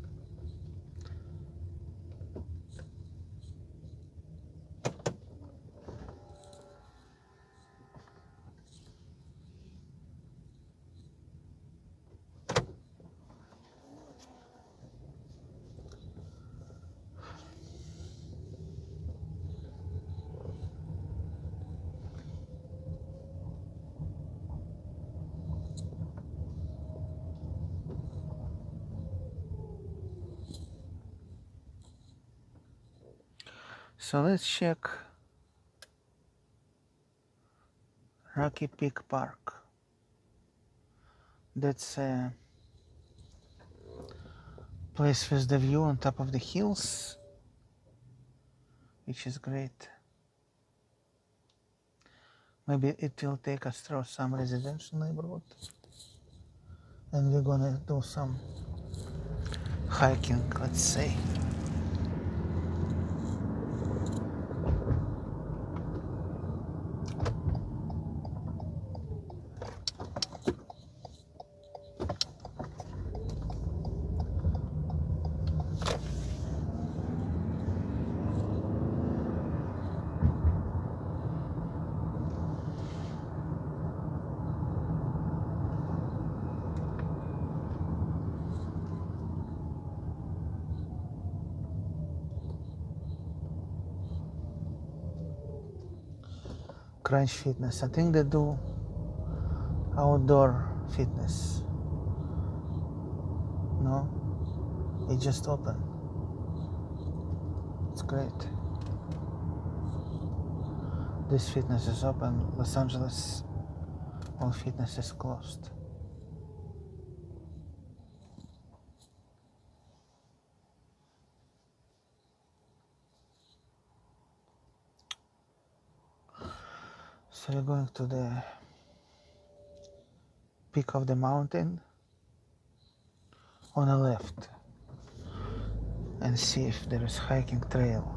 So let's check Rocky Peak Park. That's a place with the view on top of the hills, which is great. Maybe it will take us through some residential neighborhood, and we're gonna do some hiking, let's say. Crunch Fitness. I think they do outdoor fitness. No? It just opened. It's great. This fitness is open. Los Angeles, all fitness is closed. So you're going to the peak of the mountain on the left and see if there is hiking trail.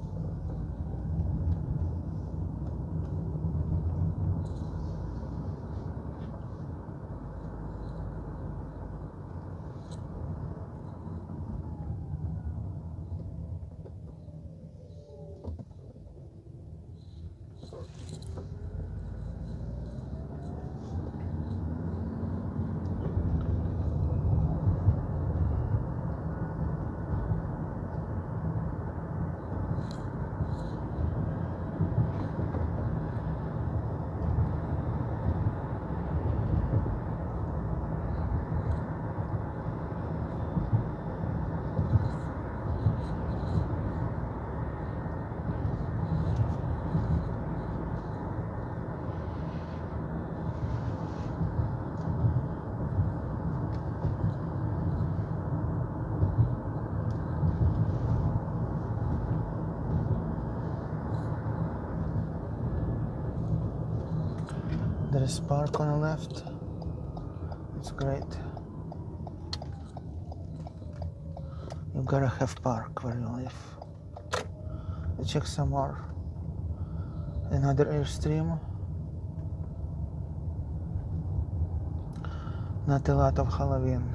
There is park on the left. It's great. You gotta have park where you live. Let's check some more. Another airstream. Not a lot of Halloween.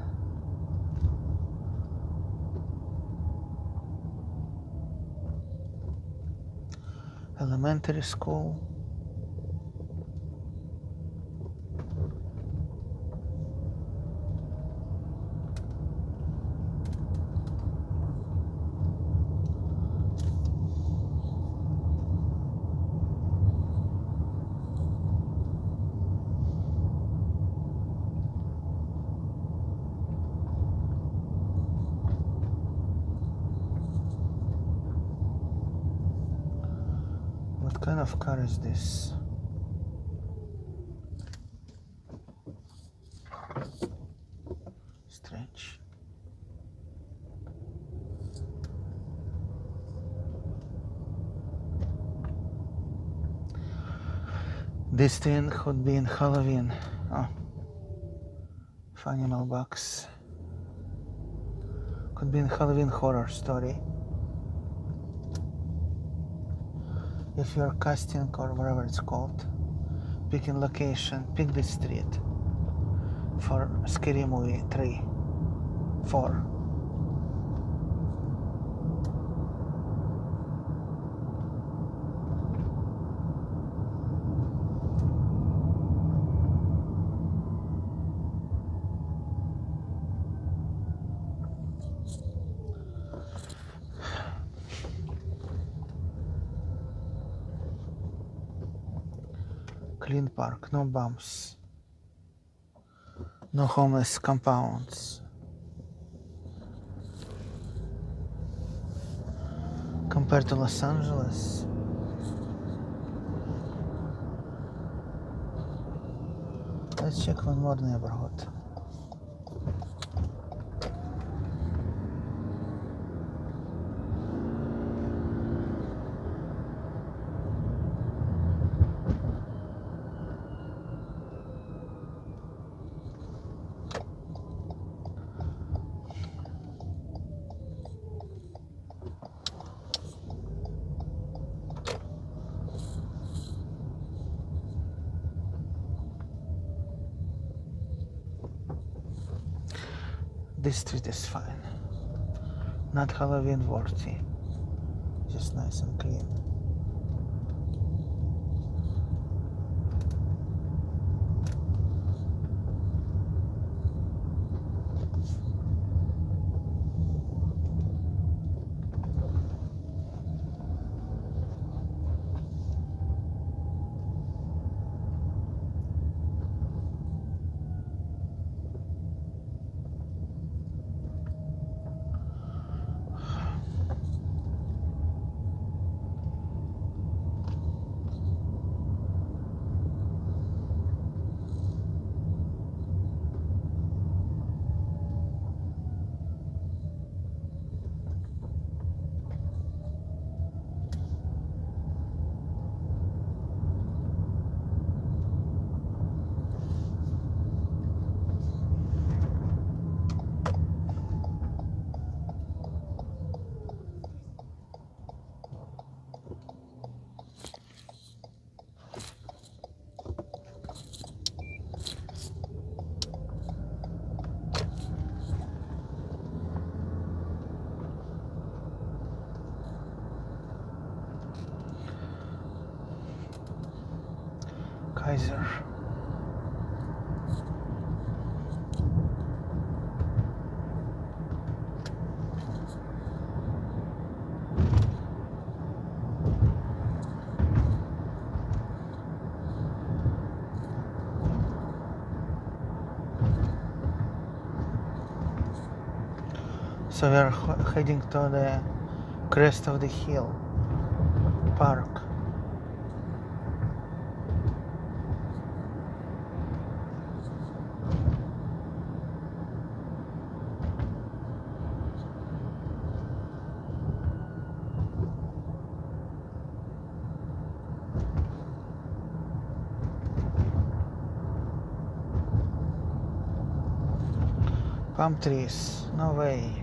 Elementary school. What kind of car is this? Strange. This thing could be in Halloween. Oh, funny mailbox. Could be in Halloween Horror Story. If you're casting or whatever it's called, picking location, pick this street for Scary Movie three, four. Clean park, no bumps, no homeless compounds. Compared to Los Angeles, let's check one more neighborhood. this street is fine. Not Halloween worthy. Just nice and clean. Kaiser. So we are heading to the crest of the hill park. Palm trees, no way.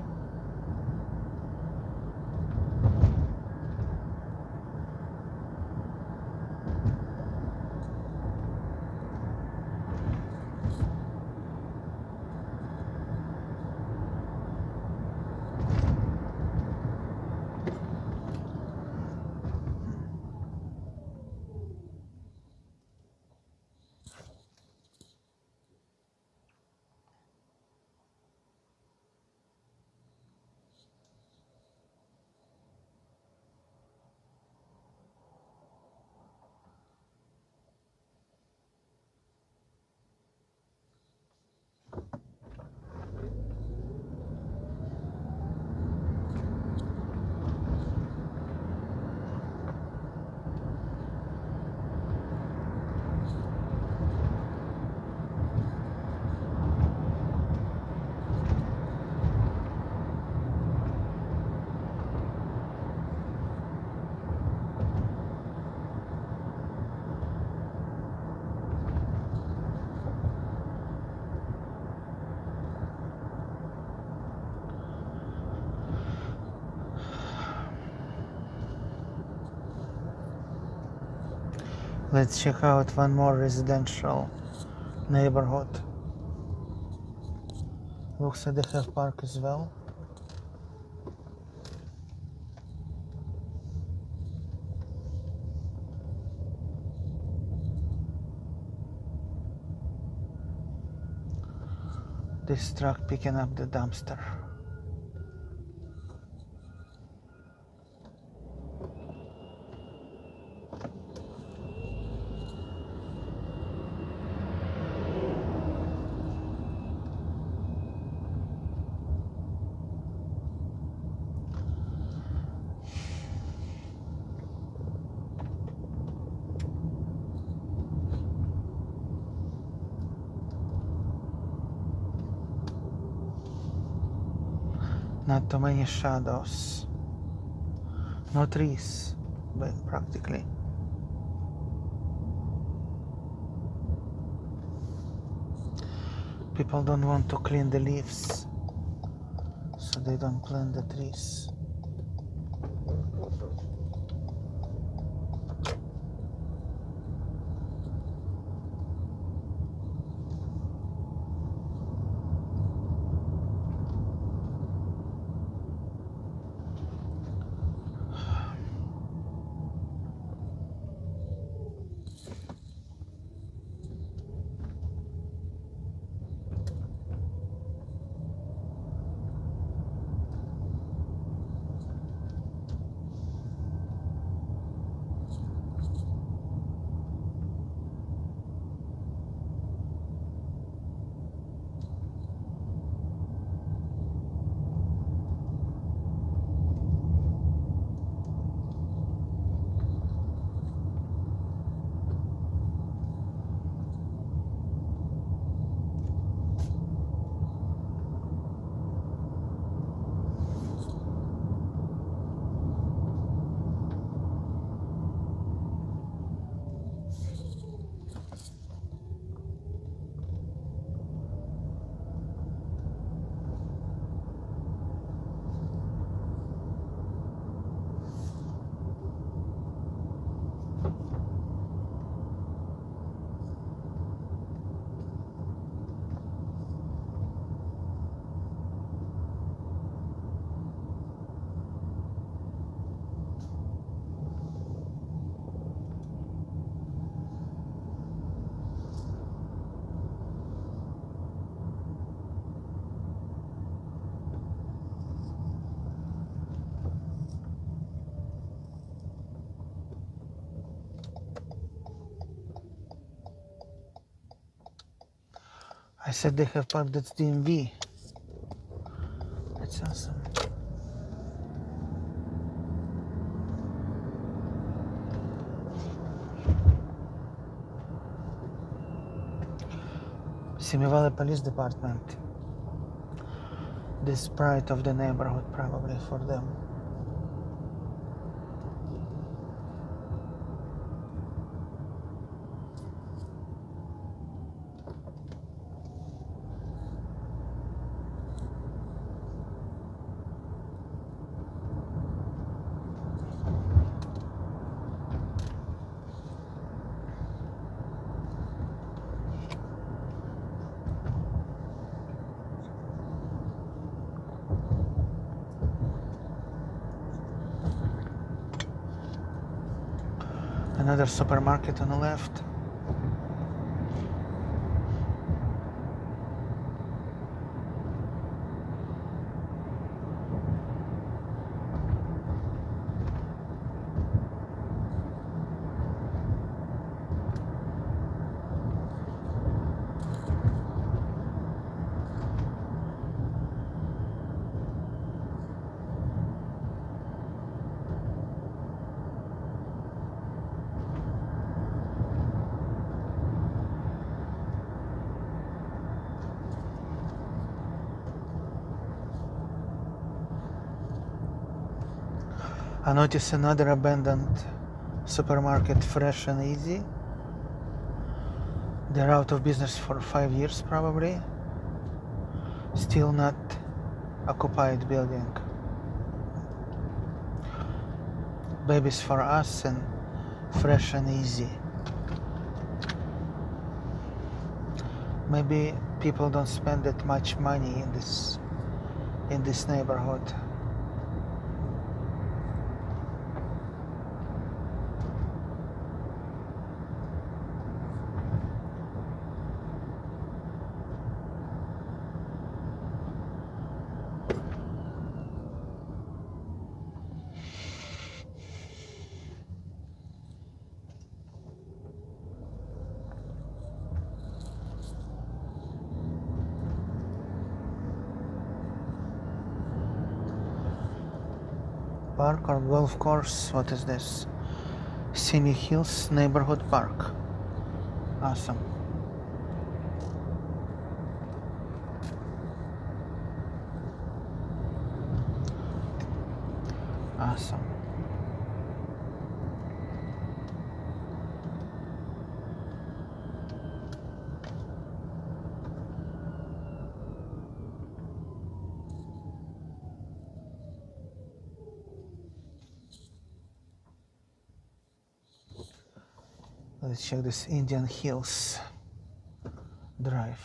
Let's check out one more residential neighborhood. Looks like they have park as well. This truck picking up the dumpster. Not too many shadows. No trees, but practically. People don't want to clean the leaves, so they don't plant the trees. I said they have parked at D M V. That's awesome. Simi Valley Police Department. This pride of the neighborhood probably for them. Another supermarket on the left. I noticed another abandoned supermarket, Fresh and Easy. They're out of business for five years probably. Still not occupied building. Babies for Us and Fresh and Easy. Maybe people don't spend that much money in this in this neighborhood. Park or golf course? What is this? Simi Hills Neighborhood Park. Awesome. Awesome. Let's check this Indian Hills Drive.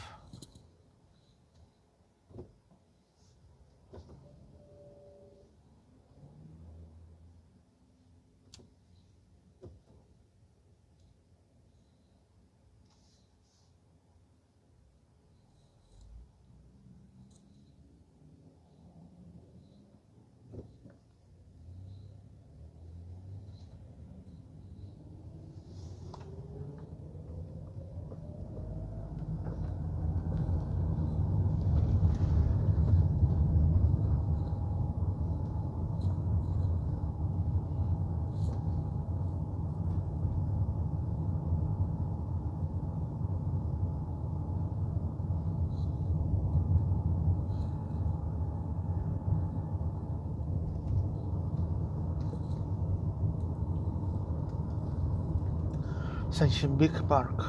Such a big park.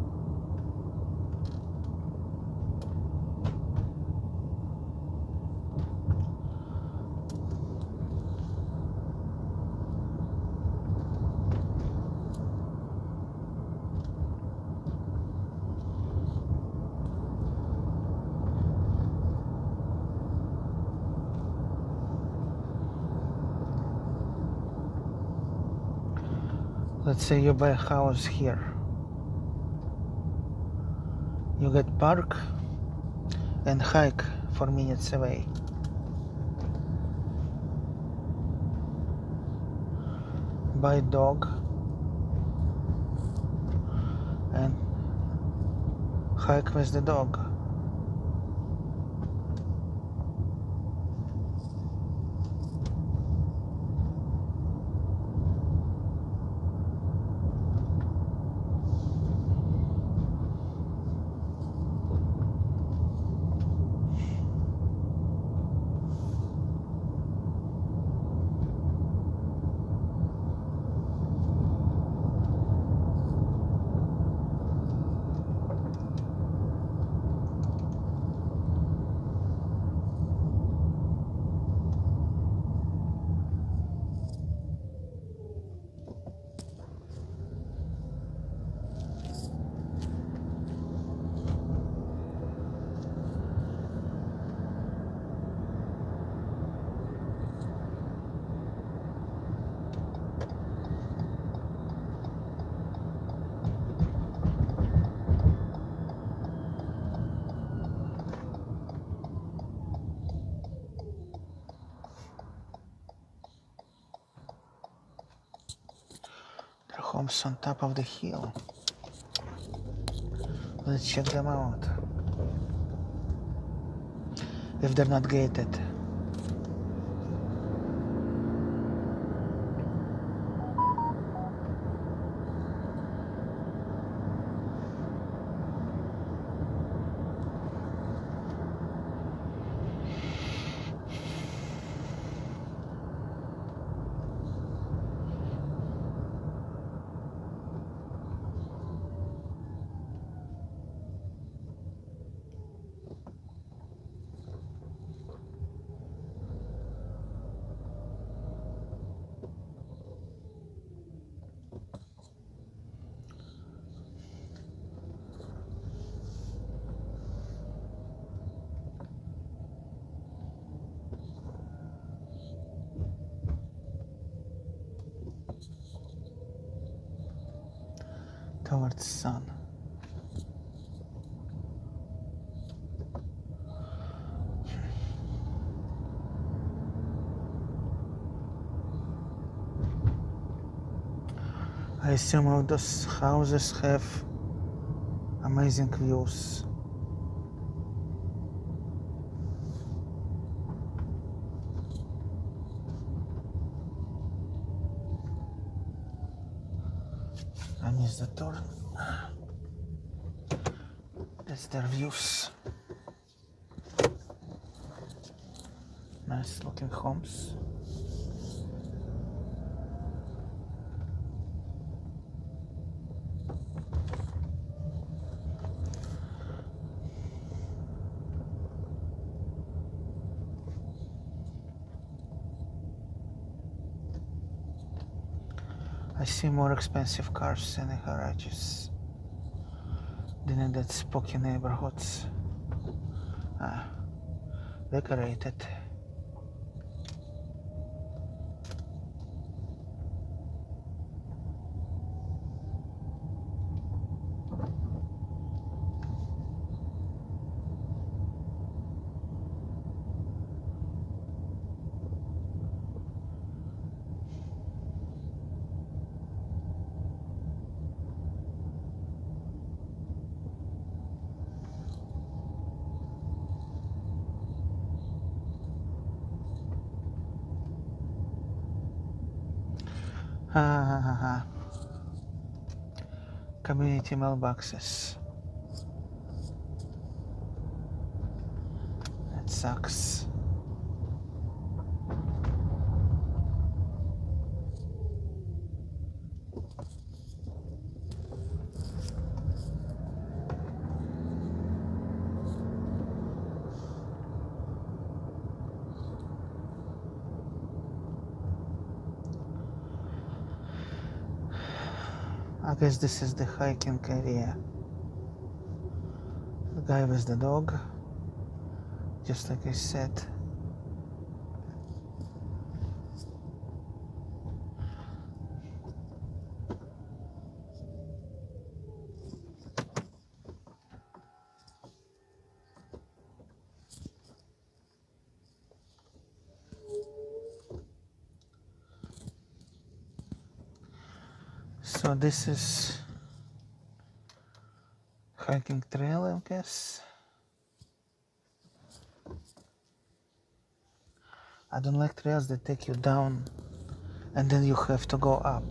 Let's say you buy a house here. You get park and hike four minutes away. Buy dog and hike with the dog. homes on top of the hill. Let's check them out. If they're not gated. Towards sun. I assume all those houses have amazing views. I missed the turn. That's their views. Nice looking homes. I see more expensive cars in the garages than in that spooky neighborhoods. Ah, decorated. Ha ha ha ha. Community mailboxes. That sucks. I guess this is the hiking area. The guy with the dog, just like I said. So this is hiking trail, I guess. I don't like trails that take you down and then you have to go up.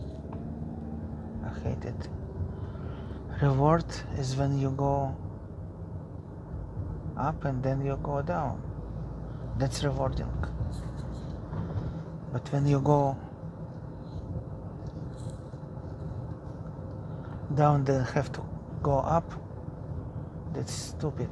I hate it. Reward is when you go up and then you go down. That's rewarding. But when you go down then have to go up, that's stupid.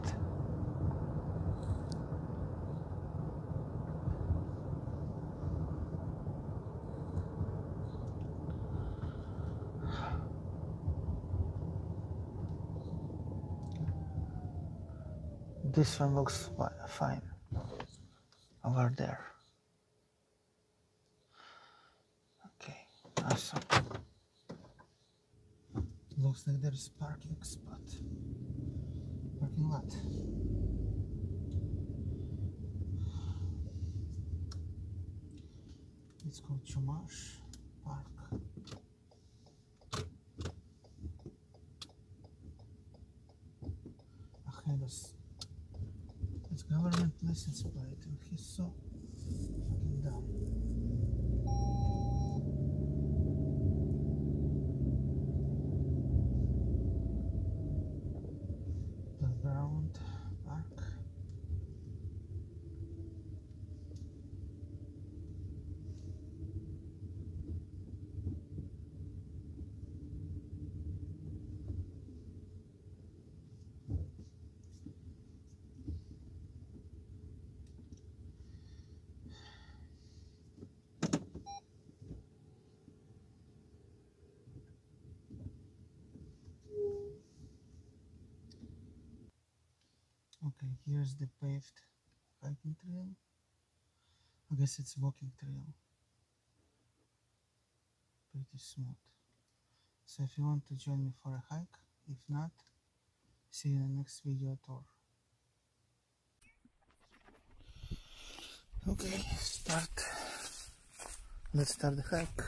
This one looks fine over there. Okay, awesome. Looks like there's parking spot, parking lot. It's called Chumash Park. had us. It's government license plate and he's so fucking dumb. Playground, park. Okay, here's the paved hiking trail. I guess it's walking trail. Pretty smooth. So if you want to join me for a hike, if not, see you in the next video tour. Okay, start. Let's start the hike.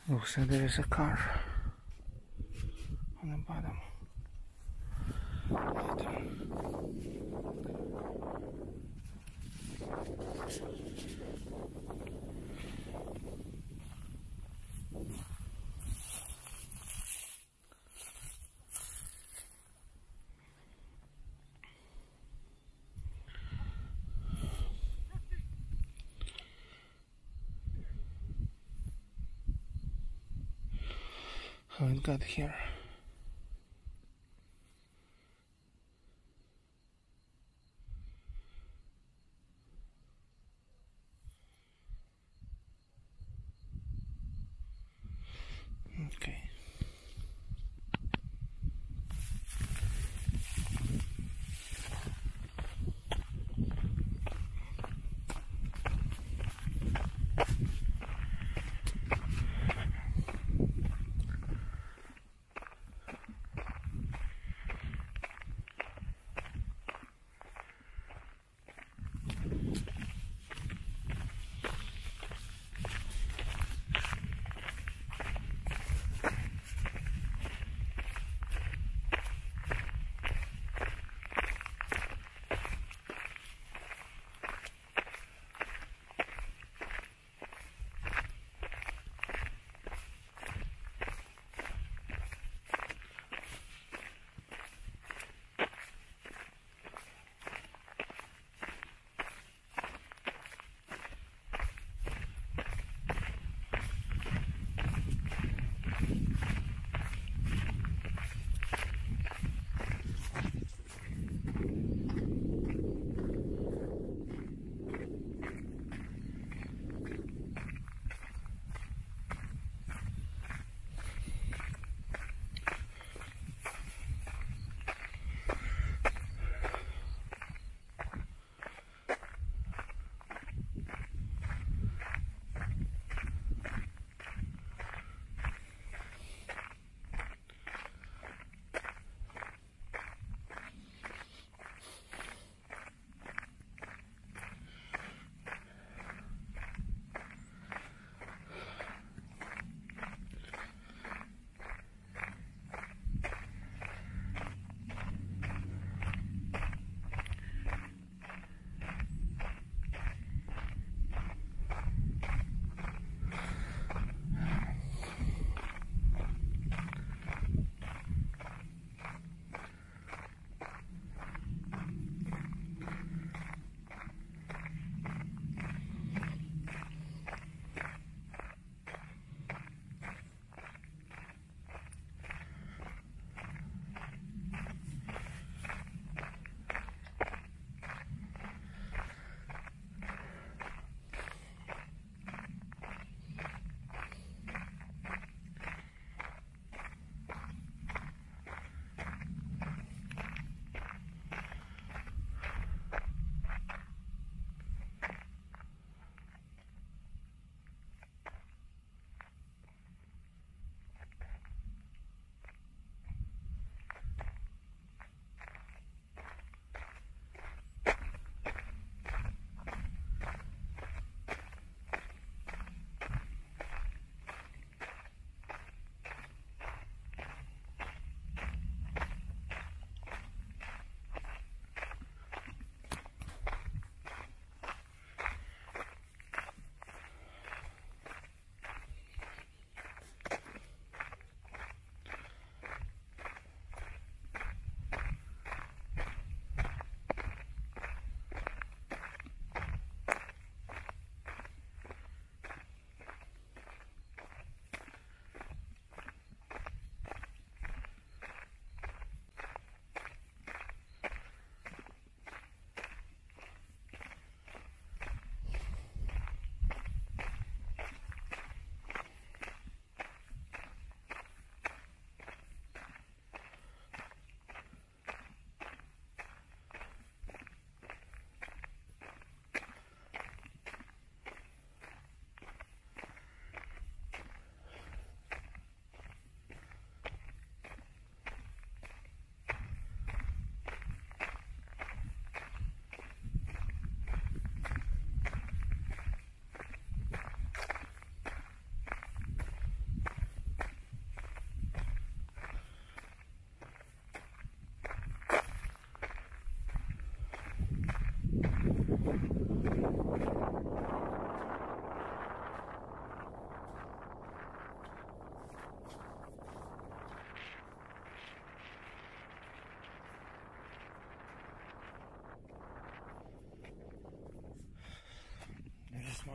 Looks like there is a car on the bottom. How it got here. Okay.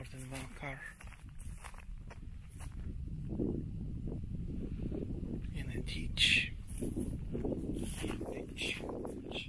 more than one car in a ditch. Ditch. Ditch.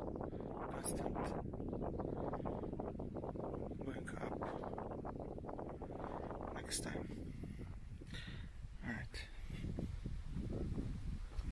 constant going up next time.